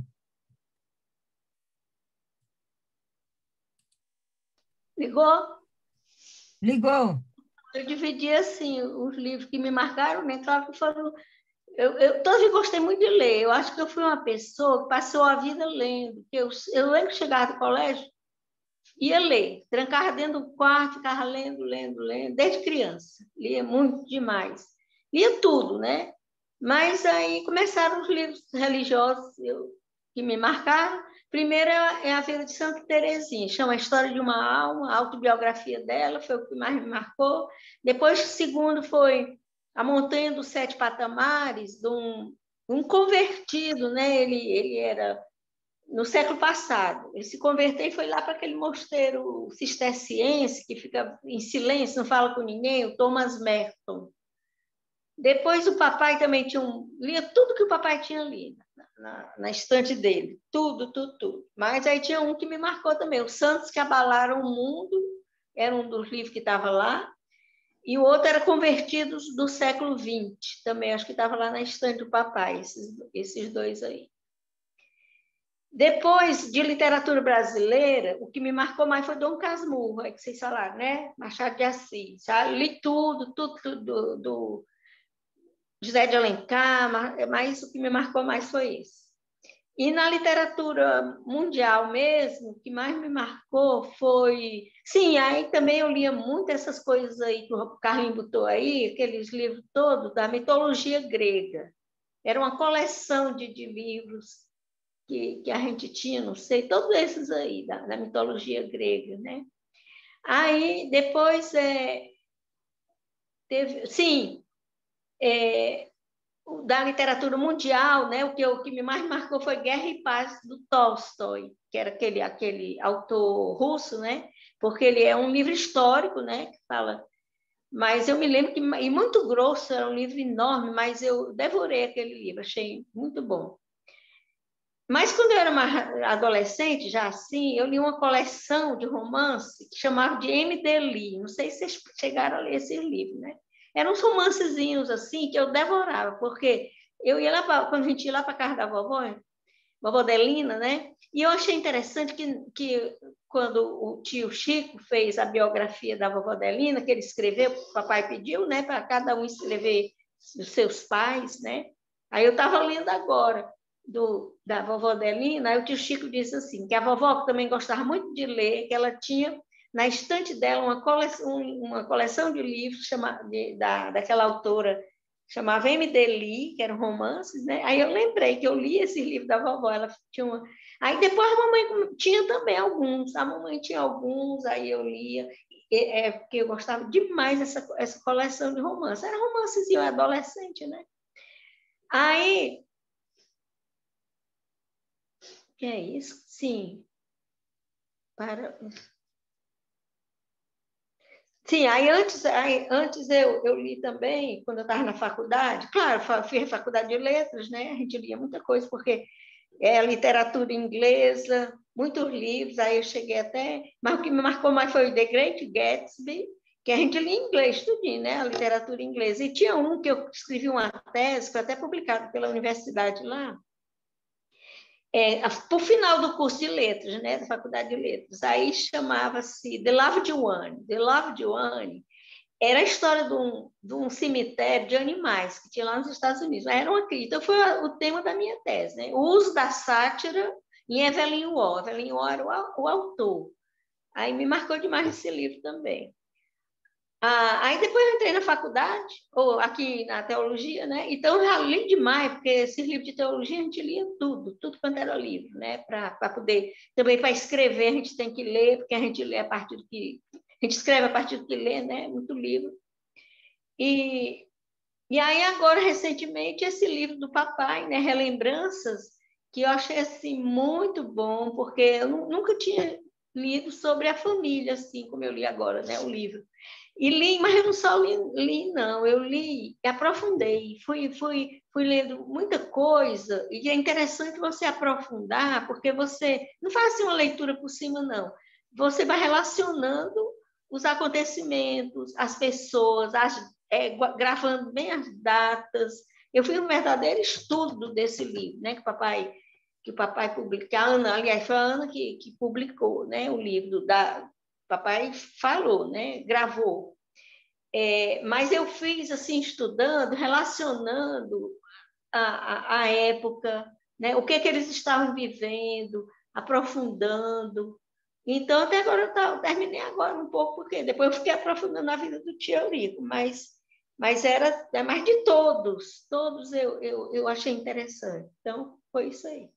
S7: Ligou?
S1: Ligou.
S7: Eu dividi assim os livros que me marcaram, né? Claro que foram. Eu, eu também gostei muito de ler. Eu acho que eu fui uma pessoa que passou a vida lendo. Eu, eu lembro que chegava do colégio, ia ler, trancava dentro do quarto, ficava lendo, lendo, lendo, desde criança. Lia muito demais. Lia tudo, né? Mas aí começaram os livros religiosos eu, que me marcaram. Primeiro é a Vida de Santa Teresinha, chama A História de uma Alma, a autobiografia dela, foi o que mais me marcou. Depois, o segundo foi A Montanha dos Sete Patamares, de um, um convertido, né? Ele, ele era no século passado. Ele se converteu e foi lá para aquele mosteiro cisterciense, que fica em silêncio, não fala com ninguém, o Thomas Merton. Depois o papai também tinha um, lia tudo que o papai tinha lido na, na estante dele, tudo, tudo, tudo. Mas aí tinha um que me marcou também, Os Santos que Abalaram o Mundo, era um dos livros que estava lá, e o outro era Convertidos do século vinte, também acho que estava lá na estante do papai, esses, esses dois aí. Depois, de literatura brasileira, o que me marcou mais foi Dom Casmurro, é que vocês falaram, né? Machado de Assis. Já li tudo, tudo, tudo do, do José de Alencar, mas o que me marcou mais foi isso. E na literatura mundial mesmo, o que mais me marcou foi... Sim, aí também eu lia muito essas coisas aí que o Carlinhos botou aí, aqueles livros todos da mitologia grega. Era uma coleção de, de livros que, que a gente tinha, não sei, todos esses aí da, da mitologia grega, né? Aí, depois, é, teve... Sim, É,
S11: da literatura mundial, né? O que, o que me mais marcou foi Guerra e Paz, do Tolstói, que era aquele, aquele autor russo, né? Porque ele é um livro histórico, né? Que fala... Mas eu me lembro que... E muito grosso, era um livro enorme, mas eu devorei aquele livro, achei muito bom. Mas quando eu era uma adolescente, já assim, eu li uma coleção de romance que chamava de M D Lee. Não sei se vocês chegaram a ler esse livro, né? Eram uns romancezinhos assim que eu devorava, porque eu ia lá pra, quando a gente ia lá para a casa da vovó, vovó Delina, né? E eu achei interessante que, que quando o tio Chico fez a biografia da vovó Delina, que ele escreveu, o papai pediu, né, para cada um escrever os seus pais, né? Aí eu estava lendo agora do, da vovó Delina, aí o tio Chico disse assim, que a vovó que também gostava muito de ler, que ela tinha na estante dela uma coleção, uma coleção de livros chama, de, da, daquela autora, chamava M D Lee, que eram romances, né? Aí eu lembrei que eu li esse livro da vovó, ela tinha uma... Aí depois a mamãe tinha também alguns, a mamãe tinha alguns, aí eu lia, é, porque eu gostava demais dessa essa coleção de romances. Era romancezinho, adolescente, né? Aí... Que é isso? Sim. Para... Sim, aí antes, aí, antes eu, eu li também, quando eu estava na faculdade, claro, fiz faculdade de letras, né? A gente lia muita coisa, porque é literatura inglesa, muitos livros, aí eu cheguei até... Mas o que me marcou mais foi o The Great Gatsby, que a gente lia em inglês, tudinho, né? A literatura inglesa. E tinha um que eu escrevi uma tese, foi até publicado pela universidade lá, É, para o final do curso de letras, né, da faculdade de letras, aí chamava-se The Loved One. The Loved One era a história de um, de um cemitério de animais que tinha lá nos Estados Unidos. Era uma crítica, então foi o tema da minha tese, né? O uso da sátira em Evelyn Waugh. Evelyn Waugh era o, o autor. Aí me marcou demais esse livro também. Ah, aí depois eu entrei na faculdade, ou aqui na teologia, né? Então eu já li demais, porque esse livro de teologia a gente lia tudo, tudo quanto era livro, né? Para poder, também para escrever a gente tem que ler, porque a gente lê a partir do que, a gente escreve a partir do que lê, né? Muito livro. E, e aí agora, recentemente, esse livro do papai, né? Relembranças, que eu achei assim muito bom, porque eu nunca tinha lido sobre a família, assim como eu li agora, né? O livro. E li, mas eu não só li, li não, eu li, aprofundei, fui, fui, fui lendo muita coisa, e é interessante você aprofundar, porque você não faz assim uma leitura por cima, não. Você vai relacionando os acontecimentos, as pessoas, as, é, gravando bem as datas. Eu fiz um verdadeiro estudo desse livro, né, que o papai, que o papai publicou, a Ana, aliás, foi a Ana que, que publicou, né, o livro da... Papai falou, né? Gravou. É, mas eu fiz assim, estudando, relacionando a, a, a época, né? O que, que eles estavam vivendo, aprofundando. Então, até agora eu, tá, eu terminei agora um pouco, porque depois eu fiquei aprofundando a vida do tio Eurico, mas, mas era é mais de todos, todos eu, eu, eu achei interessante. Então, foi isso aí.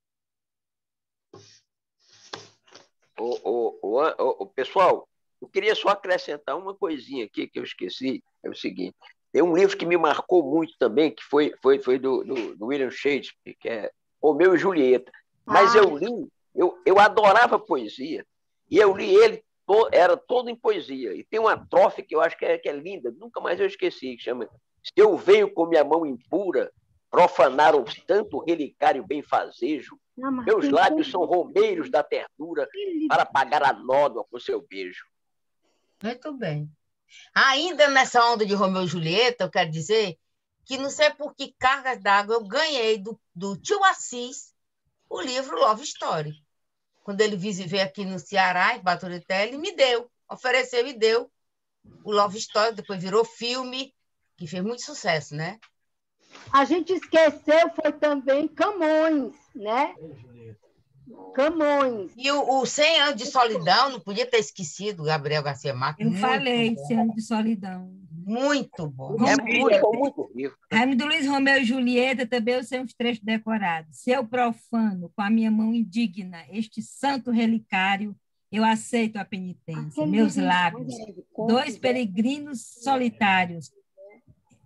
S5: O, o, o, o, pessoal, eu queria só acrescentar uma coisinha aqui que eu esqueci, é o seguinte, tem um livro que me marcou muito também, que foi, foi, foi do, do, do William Shakespeare, que é Romeu e Julieta, mas ah. eu li, eu, eu adorava poesia, e eu li ele, to, era todo em poesia, e tem uma trofe que eu acho que é, que é linda, nunca mais eu esqueci, que chama Se eu venho com minha mão impura, profanar tanto relicário benfazejo, não, meus lábios são romeiros da ternura para pagar a nódoa com seu beijo.
S10: Muito bem. Ainda nessa onda de Romeu e Julieta, eu quero dizer que não sei por que cargas d'água eu ganhei do, do tio Assis o livro Love Story. Quando ele veio aqui no Ceará, em Baturité, ele me deu, ofereceu e deu o Love Story, depois virou filme, que fez muito sucesso, né?
S7: A gente esqueceu, foi também Camões, né? Camões.
S10: E o, o cem anos de solidão, não podia ter esquecido, Gabriel Garcia Marques.
S1: Eu falei, cem anos de solidão.
S10: Muito bom.
S5: É muito, muito rico.
S1: Raimundo Luiz, Romeu e Julieta, também eu sei uns trechos decorados. Se eu profano com a minha mão indigna este santo relicário, eu aceito a penitência. Meus lábios, dois peregrinos solitários,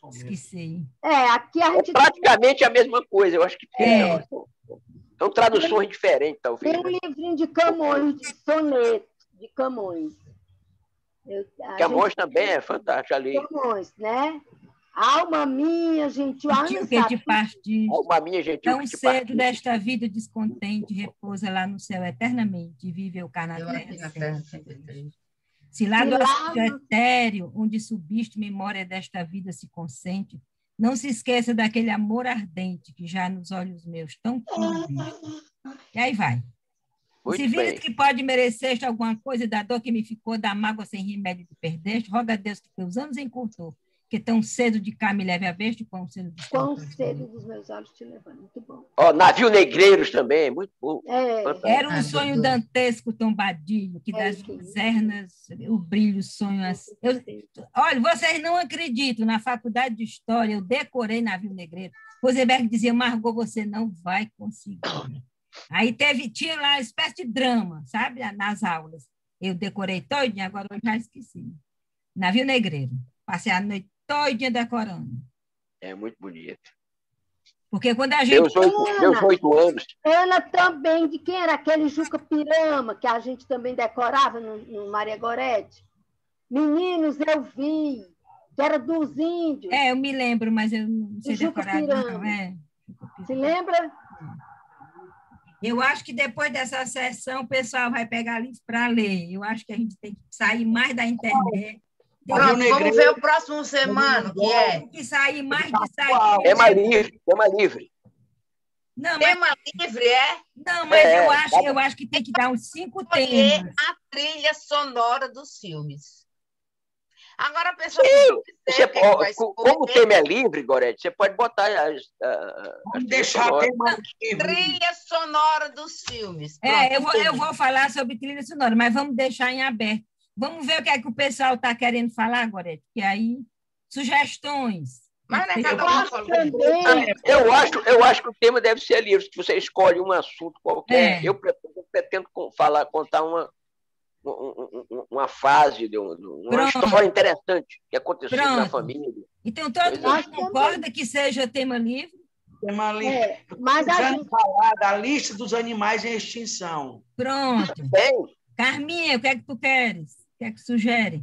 S1: Esqueci.
S7: É, aqui a
S5: É
S7: gente
S5: praticamente a mesma coisa. Eu acho que tem.
S1: É.
S5: São traduções diferentes, talvez.
S7: tem um livrinho de Camões, de soneto, de Camões. Eu, a
S5: Camões
S7: gente-
S5: também é fantástico ali.
S7: Camões, né? Alma minha, gentil, a
S1: Gentil
S7: Ana
S1: que te
S7: sabe.
S1: partiste,
S5: Uma minha gentil
S1: tão
S5: que te
S1: cedo
S5: partiu.
S1: desta vida descontente, repousa lá no céu eternamente, e vive eu cá na
S10: Eu
S1: terra.
S10: aqui na
S1: sempre.
S10: terra sempre triste.
S1: Se lá
S7: Se
S1: do
S7: lá
S1: auxílio
S7: no-
S1: etéreo, onde subiste, memória desta vida se consente, não se esqueça daquele amor ardente que já nos olhos meus tão puros viste. E aí vai.
S5: Muito
S1: Se vires
S5: bem.
S1: que pode mereceste alguma coisa da dor que me ficou, da mágoa sem remédio que perdeste, roga a Deus que teus anos encurtou, que tão cedo de cá me leve a veste, quão cedo dos
S7: Quão
S1: teus olhos
S7: cedo
S1: me-
S7: dos meus olhos te levando. Muito bom.
S5: Ó, Navio Negreiros também, muito bom.
S7: É,
S5: Fantástico.
S1: Era um
S10: Ah,
S1: sonho
S10: Dudu.
S1: dantesco tombadilho, que
S7: É,
S1: das
S7: que-
S1: luzernas o brilho sonho assim. Eu, olha, vocês não acreditam, na faculdade de História eu decorei Navio Negreiro. Rosenberg dizia, Margot, você não vai conseguir. Aí teve, tinha lá uma espécie de drama, sabe, nas aulas. Eu decorei todinha, agora eu já esqueci. Navio Negreiro. Passei a noite todinha decorando.
S5: É muito bonito.
S1: Porque quando a gente...
S5: Meus oito, meus oito anos.
S7: Ana também, de quem era aquele Juca Pirama, que a gente também decorava no, no Maria Gorete? Meninos, eu vi, que era dos índios.
S1: É, eu me lembro, mas eu não sei
S7: Do Juca
S1: decorar. Não,
S7: Pirama.
S1: é.
S7: Se lembra?
S1: Eu acho que depois dessa sessão o pessoal vai pegar livro para ler. Eu acho que a gente tem que sair mais da internet. Tem
S10: Pronto,
S2: Negreiro.
S10: vamos ver o próximo semana, que é
S1: que sair mais de sair.
S5: Tema livre, tema livre.
S1: Não, mas,
S10: tema livre, é
S1: não, mas
S5: É,
S1: eu, acho,
S5: dá-
S1: eu acho que tem que dar uns cinco
S10: escolher
S1: temas.
S10: a trilha sonora dos filmes. Agora a pessoa
S5: Sim,
S10: que
S5: Você,
S10: quiser, que é que vai
S5: ó, como o
S10: escolher,
S5: tema é livre, Gorete, você pode botar as, as, as
S2: Vamos deixar
S5: sonoras.
S2: tema livre.
S10: trilha sonora dos filmes.
S1: É,
S10: Pronto,
S1: eu vou, eu
S10: entendi.
S1: vou falar sobre trilha sonora, mas vamos deixar em aberto. Vamos ver o que é que o pessoal está querendo falar, Gorete, porque aí, sugestões.
S10: Mas não é
S1: Eu
S10: cada
S7: Eu
S10: um
S7: acho
S10: falando.
S7: também.
S5: Eu acho, eu acho que o tema deve ser livre. Se você escolhe um assunto qualquer,
S1: É.
S5: eu pretendo, eu pretendo con- falar, contar uma, um- um- uma fase, de um- de uma
S1: Pronto.
S5: história interessante que aconteceu na
S1: Pronto.
S5: família.
S1: Então, todo
S7: Nós
S1: mundo concorda que seja tema livre?
S2: Tema livre.
S7: É, mas a
S2: Precisamos
S7: gente,
S2: falar da lista dos animais em extinção.
S1: Pronto.
S5: Bem,
S1: Carminha, o que é que tu queres? O que é que sugere?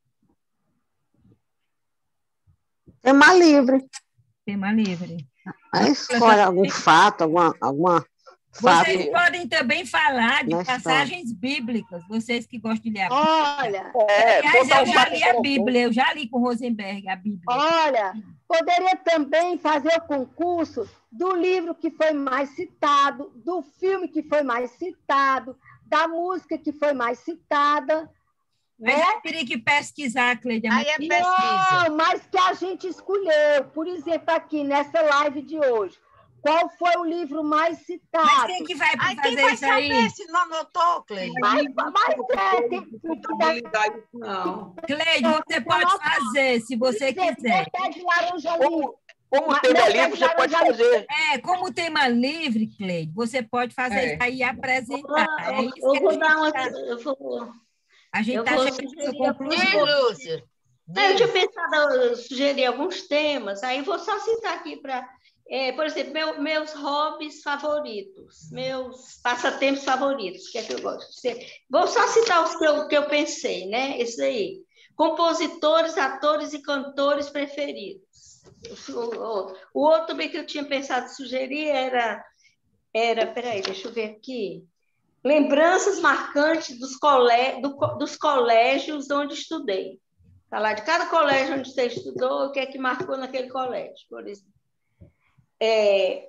S4: Tema livre.
S1: Tema livre.
S4: Aí escolhe algum fato, alguma, alguma fato.
S1: Vocês podem também falar de
S4: Na história.
S1: passagens bíblicas, vocês que gostam de ler a Bíblia.
S7: olha,
S5: é,
S1: Aliás,
S5: contar
S1: eu
S5: um
S1: já
S5: fato
S1: li a
S5: interessante.
S1: Bíblia, eu já li com Rosenberg a Bíblia.
S7: olha, poderia também fazer o concurso do livro que foi mais citado, do filme que foi mais citado, da música que foi mais citada.
S1: Mas
S7: né?
S1: eu teria que pesquisar, Cleide.
S10: Aí é pesquisa.
S7: Não, mas que a gente escolheu. Por exemplo, aqui nessa live de hoje. Qual foi o livro mais
S1: Mas
S7: citado?
S1: quem que vai
S10: Aí
S1: fazer
S10: quem vai
S1: isso aí?
S10: saber se não anotou, Cleide?
S7: Mas, mas é, tem,
S2: Contabilidade, não.
S1: Cleide, você pode fazer, se você
S7: Por exemplo,
S1: quiser.
S7: meu pé de laranja livre.
S5: Como, como o
S7: Mas
S5: tema
S7: não
S5: é livre,
S7: pode
S5: você
S7: dar
S5: pode
S7: já-
S5: fazer.
S1: É, como tema livre, Cleide, você pode fazer
S11: É.
S1: isso aí e apresentar. É
S11: Eu,
S1: isso
S11: eu
S1: que
S11: vou
S1: a
S11: dar uma.
S1: gente tá-
S11: Eu vou,
S1: a gente
S11: eu
S1: está
S11: vou
S1: chegando
S11: sugerir
S1: à conclusão.
S10: Diz, Lúcia.
S11: É, eu
S10: Diz.
S11: tinha pensado em sugerir alguns temas, aí vou só citar aqui para. Por exemplo, meu- meus hobbies favoritos, meus passatempos favoritos, que é que eu gosto de ser. Vou só citar os que eu, que eu pensei, né? Esse aí. Compositores, atores e cantores preferidos. O, o, o outro também que eu tinha pensado em sugerir era. Era, peraí, deixa eu ver aqui. Lembranças marcantes dos, colé do, dos colégios onde estudei. Falar de cada colégio onde você estudou, o que é que marcou naquele colégio, por exemplo. É...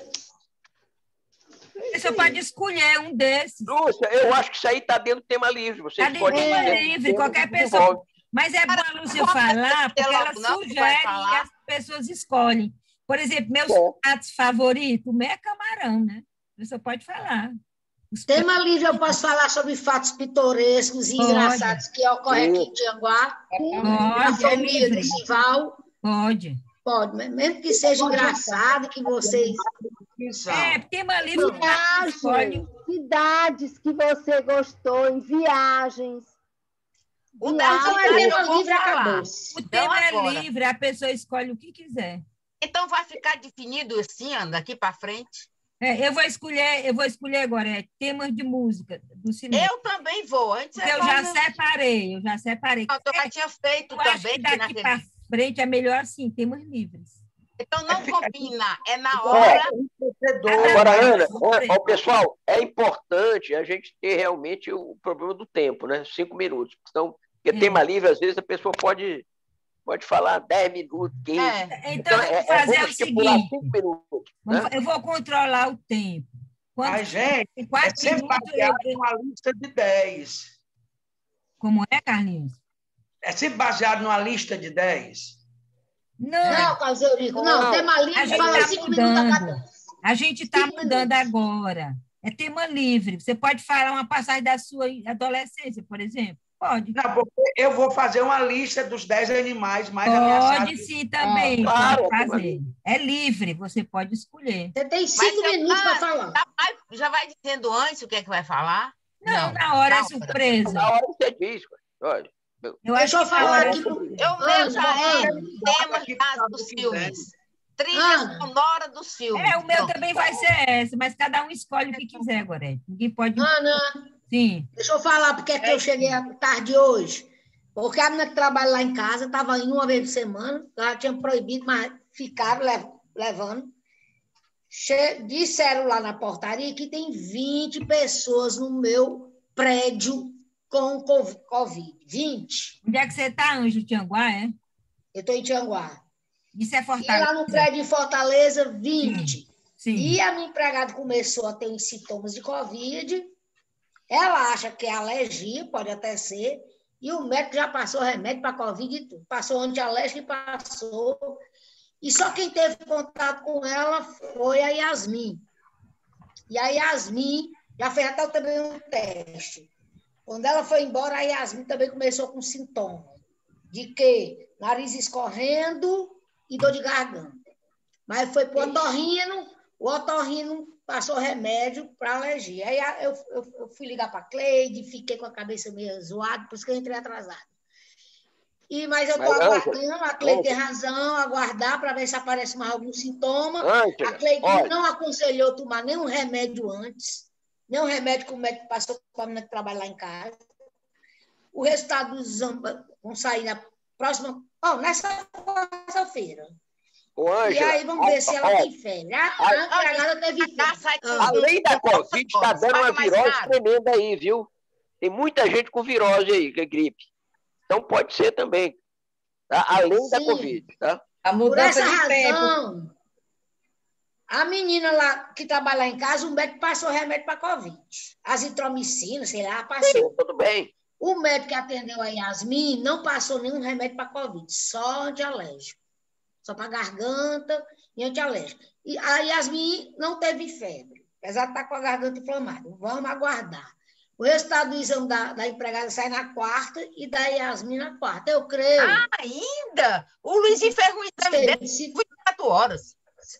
S1: Você pode escolher um desses.
S5: Lúcia, eu acho que isso aí está dentro do tema livre. Você
S1: Está dentro
S5: escolhe
S1: do tema
S5: um tema
S1: livre, qualquer
S5: que
S1: pessoa.
S5: envolve.
S1: Mas é bom a Lúcia
S10: Pode
S1: falar, porque
S10: logo,
S1: ela
S10: não, que vai
S1: sugere e
S10: falar.
S1: as pessoas escolhem. Por exemplo, meus
S5: Bom.
S1: pratos favoritos, o meu é camarão, né? Você pode falar. Os
S8: Tema livre, eu posso falar sobre fatos pitorescos e
S1: Pode.
S8: engraçados que ocorrem aqui em Tianguá, na
S1: Pode, é
S8: família do
S1: livre.
S8: Sival.
S1: Pode.
S8: Pode, mas mesmo que seja engraçado, que vocês...
S2: Extinção.
S1: É, tema livre, você escolhe.
S7: Viagens, cidades que você gostou, em viagens.
S10: O
S8: Não,
S10: da
S8: então é
S10: Cidade
S8: tema
S10: eu vou
S8: livre,
S10: falar.
S8: acabou.
S1: O
S10: Então,
S1: tema é
S10: agora.
S1: livre, a pessoa escolhe o que quiser.
S10: Então vai ficar definido assim, Ana, daqui para frente?
S1: É, eu vou escolher, eu vou escolher agora é, temas de música do cinema.
S10: Eu também vou. Antes
S1: Porque
S10: é
S1: eu já
S10: só-
S1: separei, eu já separei.
S10: Não, eu já tinha feito
S1: Eu acho
S10: também.
S1: que
S10: que
S1: daqui
S10: naquele-
S1: para frente é melhor assim, temas livres.
S10: Então não combina, é na
S5: É.
S10: hora.
S5: Agora, Ana, ó, ó, pessoal, é importante a gente ter realmente o problema do tempo, né? Cinco minutos. Então, porque
S1: É.
S5: tema livre, às vezes a pessoa pode, pode falar dez minutos, quinze.
S10: É.
S1: Então,
S5: é,
S1: vamos fazer
S5: vamos
S1: o
S5: estipular
S1: seguinte.
S5: cinco minutos.
S1: Vamos
S5: Né?
S1: fa- Eu vou controlar o tempo. Quando
S2: Mas, gente,
S1: em
S2: é
S1: quatro
S2: sempre
S1: minutos,
S2: baseado
S1: eu- eu-
S2: numa lista de dez.
S1: como é, Carlinhos?
S2: É sempre baseado numa lista de dez.
S1: Não,
S8: Não, Carlos Eurico, não.
S5: Não.
S8: Tema
S1: a
S8: livre,
S1: gente
S8: fala
S1: está
S8: cinco minutos a
S1: mudando.
S8: cada.
S1: A gente está
S8: Cinco
S1: mudando
S8: minutos.
S1: agora. É tema livre. Você pode falar uma passagem da sua adolescência, por exemplo? Pode.
S2: Não, porque eu vou fazer uma lista dos dez animais mais
S1: Pode
S2: ameaçados.
S1: sim também,
S5: Ah, claro,
S1: pode
S5: é tema
S1: fazer.
S5: livre.
S1: É livre, você pode escolher.
S8: Você tem
S10: Mas
S8: cinco
S10: eu-
S8: minutos
S10: ah,
S8: para falar.
S10: Já vai, já vai dizendo antes o que é que vai falar?
S1: Não, na hora é surpresa.
S5: Na hora você diz, olha.
S1: Eu
S8: Deixa
S1: acho
S8: eu
S1: que na
S8: falar
S1: hora é
S8: aqui pro-
S1: surpresa.
S10: Eu mesmo já
S8: Ana,
S10: vi
S8: Ana.
S10: temas das- dos filmes. Trilha
S8: Ana.
S10: sonora dos filmes.
S1: É, o meu
S10: Então,
S1: também vai ser essa, mas cada um escolhe o que quiser, Gorete. Ninguém pode.
S8: Ana,
S1: Sim.
S8: deixa eu falar porque é que eu cheguei à tarde hoje. Porque a menina que trabalha lá em casa estava indo uma vez por semana, ela tinha proibido, mas ficaram le- levando. Che- Disseram lá na portaria que tem vinte pessoas no meu prédio com cov- Covid. vinte.
S1: Onde é que você está, Anjo Tianguá, é?
S8: Eu estou em Tianguá.
S1: Isso é
S8: E
S1: Fortaleza.
S8: lá no prédio de Fortaleza, vinte.
S1: Sim.
S8: E a minha empregada começou a ter uns sintomas de Covid. Ela acha que é alergia, pode até ser. E o médico já passou remédio para Covid e tudo. Passou antialérgico e passou. E só quem teve contato com ela foi a Yasmin. E a Yasmin já fez até também um teste. Quando ela foi embora, a Yasmin também começou com sintomas. De quê? Nariz escorrendo e dor de garganta. Mas foi para o otorrino, o otorrino passou remédio para alergia. Aí eu, eu, eu fui ligar para a Cleide, fiquei com a cabeça meio zoada, por isso que eu entrei atrasada. E, mas eu estou
S5: Mas,
S8: aguardando, a Cleide tem
S5: Ângela.
S8: razão, aguardar para ver se aparece mais algum sintoma.
S5: Ângela,
S8: A Cleide
S5: olha.
S8: não aconselhou tomar nenhum remédio antes, nenhum remédio que o médico passou para a menina que trabalha lá em casa. O resultado dos exames vão sair na próxima, oh, nessa quarta-feira.
S5: Ô,
S8: E
S5: Ângela,
S8: aí vamos ver se ela
S5: ó,
S8: tem febre. A, a empregada teve
S10: já
S8: febre.
S10: sai com-
S8: Ah,
S5: além da Covid, está dando uma
S10: Paga mais
S5: virose
S10: caro.
S5: tremenda aí, viu? Tem muita gente com virose aí, que é gripe. Então pode ser também. Tá? Além da
S8: Sim.
S5: Covid, tá?
S6: A
S8: Por
S6: mudança
S8: essa
S6: de tempo.
S8: razão, a menina lá que trabalha lá em casa, o médico passou remédio para Covid. Azitromicina, sei lá, passou.
S5: Tudo bem.
S8: O médico que atendeu a Yasmin não passou nenhum remédio para Covid, só antialérgico. Só para garganta e antialérgico. E a Yasmin não teve febre, apesar de estar com a garganta inflamada. Vamos aguardar. O resultado do exame da, da empregada sai na quarta e da Yasmin na quarta. Eu creio.
S10: Ah, ainda? O Luizinho fez um exame dele com
S8: se-
S10: vinte e quatro horas.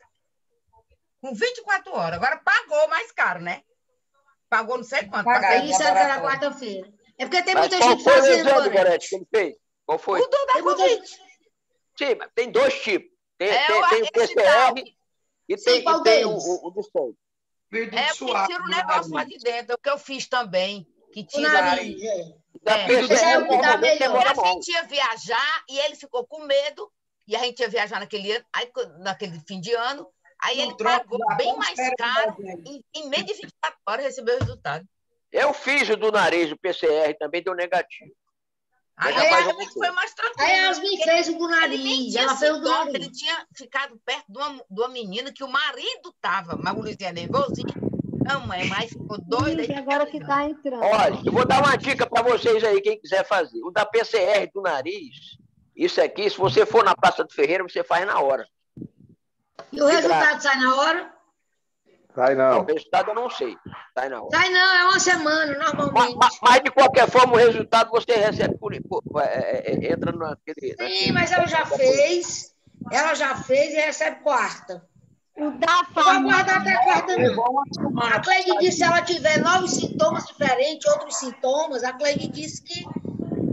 S10: Com vinte e quatro horas. Agora pagou mais caro, né? Pagou não sei quanto.
S6: Pagar.
S10: Pagou
S8: Isso era na
S6: laboratório.
S8: quarta-feira. É porque tem
S5: Mas
S8: muita
S5: qual
S8: gente
S5: foi o
S8: fazendo,
S5: exame,
S8: Gorete.
S5: Gorete, que ele fez? Qual foi?
S10: O do da
S8: Tem muita
S10: Covid.
S5: Sim, mas tem dois tipos. Tem,
S10: É,
S5: tem,
S10: o-
S5: tem o
S10: esse
S5: P C
S10: tal.
S5: R e
S8: Sim,
S5: tem,
S8: qual
S5: e tem o,
S8: deles?
S5: o, o do sangue.
S2: Vidro
S10: É, que
S2: suave
S10: tira o
S2: do
S10: negócio lá
S2: nariz.
S10: de dentro. É o que eu fiz também. Que
S8: O
S10: tira.
S8: nariz, é.
S5: Da
S10: É.
S5: P C R,
S8: Esse é o que dá
S5: normalmente
S8: melhor.
S10: E
S5: demora
S10: a
S5: mais.
S10: gente ia viajar e ele ficou com medo. E a gente ia viajar naquele ano, aí, naquele fim de ano. Aí
S2: Não
S10: ele
S2: troca,
S10: pagou
S2: dá
S10: bem
S2: bom
S10: mais
S2: sério,
S10: caro.
S2: né,
S10: Em, em menos de vinte e quatro horas recebeu o resultado.
S5: Eu fiz o do nariz, o P C R, também deu negativo.
S10: Aí,
S5: Mas
S10: aí,
S5: rapaz, eu
S10: também
S5: gostei.
S10: foi mais tranquilo.
S8: A Yasmin
S10: porque
S8: fez o do
S10: ele nem
S8: nariz.
S10: tinha
S8: Ela fez o do
S10: sintomas,
S8: nariz.
S10: ele tinha ficado perto de uma, de uma menina que o marido estava, mas o Luizinho é nervosinho. Não, mãe, mas ficou doida.
S7: Luiz,
S10: aí
S7: agora
S10: fica
S7: que
S10: ligando.
S7: está entrando.
S5: Olha, eu vou dar uma dica para vocês aí, quem quiser fazer. O da P C R do nariz, isso aqui, se você for na Praça do Ferreira, você faz na hora.
S8: E o resultado sai na hora?
S12: Sai
S5: Não,
S12: não.
S5: o resultado eu não sei. Sai na hora.
S8: Sai não, é uma semana,
S5: Mas,
S8: normalmente.
S5: mas- mas, de qualquer forma, o resultado você recebe por. por- é, é, é, entra naquele.
S8: Sim, mas ela já fez. Ela já fez e recebe quarta.
S7: O da
S8: Não vou aguardar até
S7: farmácia.
S8: quarta, não. A Cleide disse que se ela tiver novos sintomas diferentes, outros sintomas, a Cleide disse que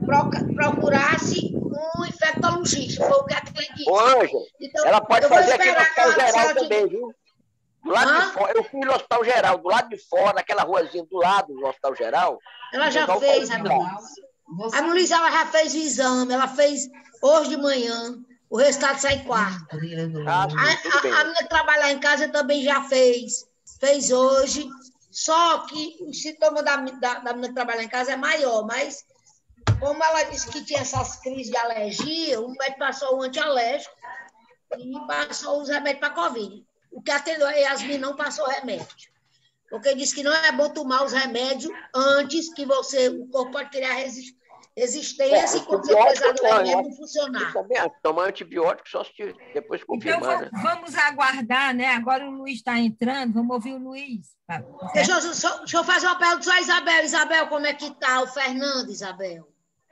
S8: procurasse um infectologista, foi o que a Clé disse.
S5: Ô, Ângela,
S8: então,
S5: ela pode fazer aqui no Hospital Geral também,
S8: te...
S5: viu? Do lado
S8: Hã?
S5: de fora, eu fui no Hospital Geral, do lado de fora, naquela ruazinha do lado do Hospital Geral.
S8: Ela já fez, a A Luísa, ela já fez o exame, ela fez hoje de manhã, o resultado sai quarta.
S5: Ah,
S8: a,
S5: sim,
S8: a, a menina que trabalha lá em casa também já fez, fez hoje, só que o sintoma da, da, da menina que trabalha em casa é maior, mas como ela disse que tinha essas crises de alergia, o médico passou o antialérgico e passou os remédios para a Covid. O que atendeu a Yasmin não passou remédio. Porque disse que não é bom tomar os remédios antes que você, o corpo pode criar resist, resistência é, e quando você precisar do remédio não funcionar.
S5: Também, tomar antibiótico só se depois confirmar.
S1: Então, vamos, né? vamos aguardar, né? Agora o Luiz está entrando, vamos ouvir o Luiz.
S8: Deixa eu, só, deixa eu fazer uma pergunta só a Isabel. Isabel, como é que está o Fernando, Isabel?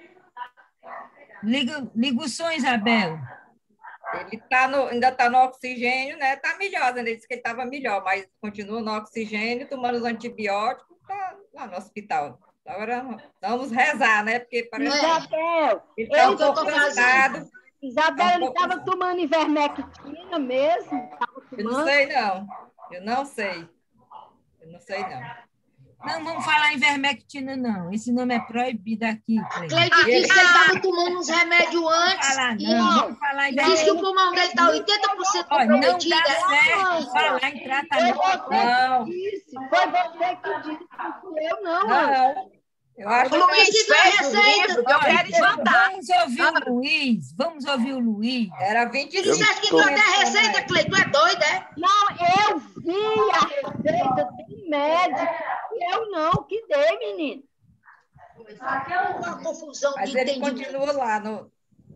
S1: Liga, liga o som, Isabel.
S6: Ele tá no, ainda está no oxigênio, né? Está melhor, né? Ele disse que ele estava melhor, mas continua no oxigênio, tomando os antibióticos, tá lá no hospital. Agora vamos rezar, né? Porque parece
S7: Isabel,
S6: que ele está um pouco cansado.
S7: Isabel, tá um ele estava pouco... tomando ivermectina mesmo?
S6: Eu não sei, não. Eu não sei. Eu não sei, não.
S1: Não vamos falar em vermectina, não. Esse nome é proibido aqui.
S8: Cleide disse que ele estava tomando uns remédios antes.
S1: Falar, não,
S8: e
S1: não vamos falar em
S8: disse que o pulmão dele está oitenta por cento comprometido.
S1: Não dá certo falar em tratamento.
S7: Não. Foi você que disse, não fui eu, não.
S6: Não. Eu acho
S8: que o Luiz fez o livro que eu quero espantar.
S1: Vamos ouvir o Luiz. Vamos ouvir o Luiz.
S6: Era vinte e cinco.
S8: Você acha que tu até receita, Cleide? Tu é doida, é?
S7: Não, eu vi a receita do médico. Eu não, que dei, menino.
S8: Uma confusão
S6: Mas
S8: de
S6: ele continua lá no,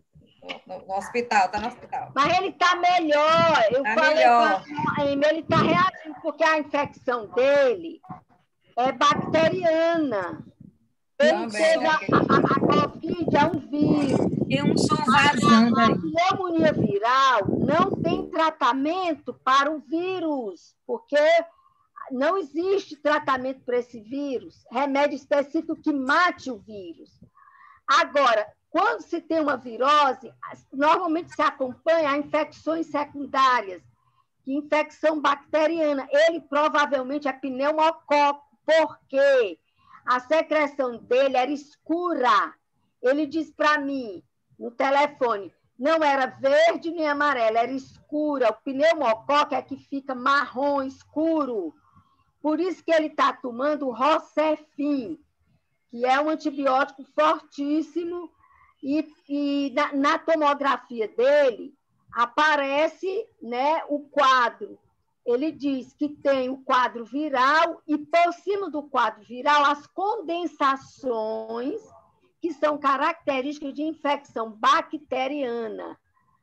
S6: no, no hospital, está no hospital.
S7: Mas ele está melhor. Eu
S6: tá
S7: falei
S6: melhor.
S7: Com a ele está reagindo, porque a infecção dele é bacteriana. Ele
S6: Também,
S7: teve
S6: né?
S7: a, a, a Covid, é um vírus.
S1: Tem um som vazando aí.
S7: A pneumonia viral não tem tratamento para o vírus, porque não existe tratamento para esse vírus, remédio específico que mate o vírus. Agora, quando se tem uma virose, normalmente se acompanha a infecções secundárias, infecção bacteriana. Ele provavelmente é pneumococo, porque a secreção dele era escura. Ele disse para mim, no telefone, não era verde nem amarela, era escura. O pneumococo é que fica marrom, escuro. Por isso que ele está tomando o Rocefin, que é um antibiótico fortíssimo, e, e na, na tomografia dele aparece, né, o quadro. Ele diz que tem o quadro viral e, por cima do quadro viral, as condensações, que são características de infecção bacteriana.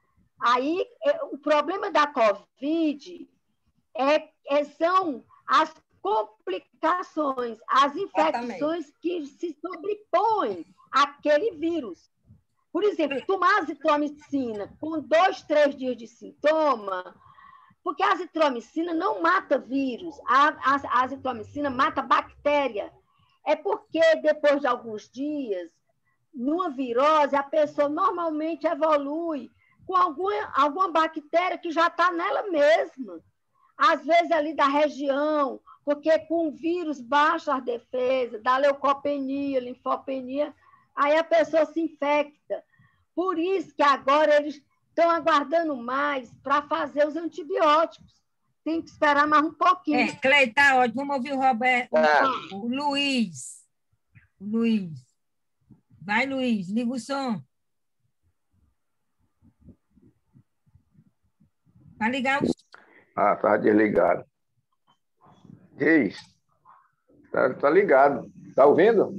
S7: Aí, o problema da Covid é, é, são as complicações, as infecções Exatamente. Que se sobrepõem àquele vírus. Por exemplo, tomar azitromicina com dois, três dias de sintoma, porque a azitromicina não mata vírus, a, a, a azitromicina mata bactéria. É porque, depois de alguns dias, numa virose, a pessoa normalmente evolui com alguma, alguma bactéria que já está nela mesma. Às vezes, ali da região, porque com o vírus baixa a defesa, dá leucopenia, linfopenia, aí a pessoa se infecta. Por isso que agora eles estão aguardando mais para fazer os antibióticos. Tem que esperar mais um pouquinho.
S1: É, Cleide, tá ótimo. Vamos ouvir o Roberto.
S5: Ah.
S1: O Luiz. O Luiz. Vai, Luiz, liga o som. Vai ligar o som.
S5: Ah, tá desligado. Reis, tá, tá ligado. Tá ouvindo?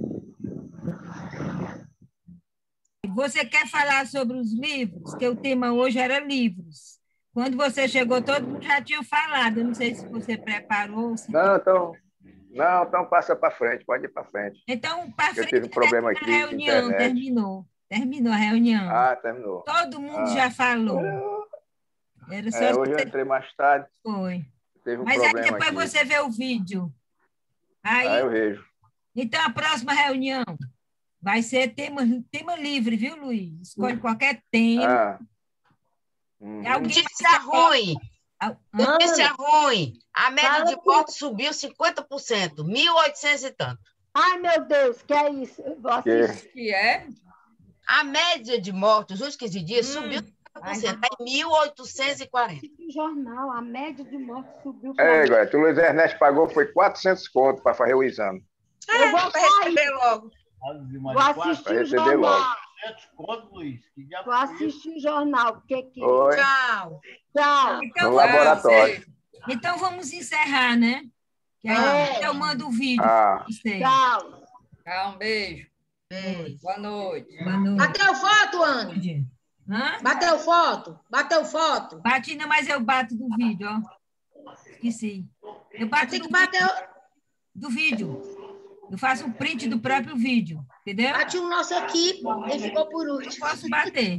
S1: Você quer falar sobre os livros? Que o tema hoje era livros. Quando você chegou, todo mundo já tinha falado. Eu não sei se você preparou. Se...
S5: Não, então, não, então passa para frente, pode ir para frente.
S1: Então, para frente.
S5: Eu tive um problema aqui.
S1: A reunião terminou. Terminou a reunião.
S5: Ah, terminou.
S1: Todo mundo
S5: ah.
S1: já falou. Era só
S5: é, hoje eu entrei mais tarde.
S1: Foi.
S5: Teve um
S1: Mas aí
S5: problema
S1: depois
S5: aqui.
S1: você vê o vídeo. Aí,
S5: aí eu vejo.
S1: Então, a próxima reunião. Vai ser tema, tema livre, viu, Luiz? Escolhe qualquer tema.
S5: Ah. Uhum.
S10: Notícia ruim.
S1: Ah,
S10: Notícia ruim. A média
S7: Fala
S10: de
S7: que-
S10: mortes subiu cinquenta por cento, mil e oitocentos e tanto.
S7: Ai, meu Deus, que é isso? Eu vou
S5: Que?
S7: assistir.
S6: Que é?
S10: A média de mortes nos últimos quinze dias
S1: Hum.
S10: subiu cinquenta por cento, está em mil oitocentos e quarenta.
S7: O jornal, a média de mortes subiu.
S5: É, agora, o Luiz Ernesto pagou foi quatrocentos conto para fazer o exame.
S7: Eu vou
S10: Para
S7: sair,
S10: receber logo.
S7: vou assistir
S5: Vai
S7: o
S5: receber
S7: jornal.
S5: logo.
S9: quatrocentos conto, Luiz. Que diabo
S7: Vou
S9: foi isso?
S7: assistir o jornal. Porque que...
S5: Oi,
S10: Tchau.
S7: Tchau.
S1: Então,
S5: no
S1: vamos,
S5: laboratório.
S1: então vamos encerrar, né? Que aí
S7: É.
S1: eu mando o vídeo
S5: Ah.
S1: para vocês.
S7: Tchau.
S6: Tchau, um beijo.
S10: Beijo.
S6: Boa noite.
S1: Boa noite.
S8: Bateu foto, Ana?
S1: Hã?
S8: Bateu foto? Bateu foto?
S1: Bati, não, mas eu bato do vídeo, ó. Esqueci. Eu bato
S8: Tem
S1: do,
S8: que bater.
S1: do vídeo. Eu faço um print do próprio vídeo, entendeu?
S8: Bati o nosso aqui, ele ficou por
S1: Eu
S8: último.
S1: posso bater.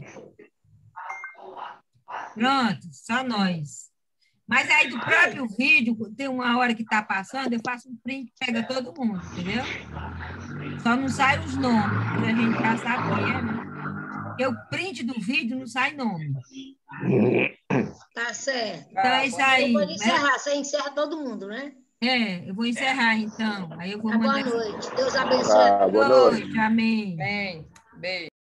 S1: Pronto, só nós. Mas aí do próprio vídeo, tem uma hora que está passando, eu faço um print, pega todo mundo, entendeu? Só não sai os nomes, para a gente já saber, né? Porque o print do vídeo não sai nome.
S8: Tá certo.
S1: Então é isso aí.
S8: Eu vou
S1: né?
S8: encerrar, você encerra todo mundo, né?
S1: É, eu vou encerrar então. Aí eu vou
S8: Tá, boa
S1: mandar.
S8: noite. Deus abençoe.
S5: Ah, boa
S1: Boa
S5: noite.
S1: noite, amém.
S6: Bem, beijo.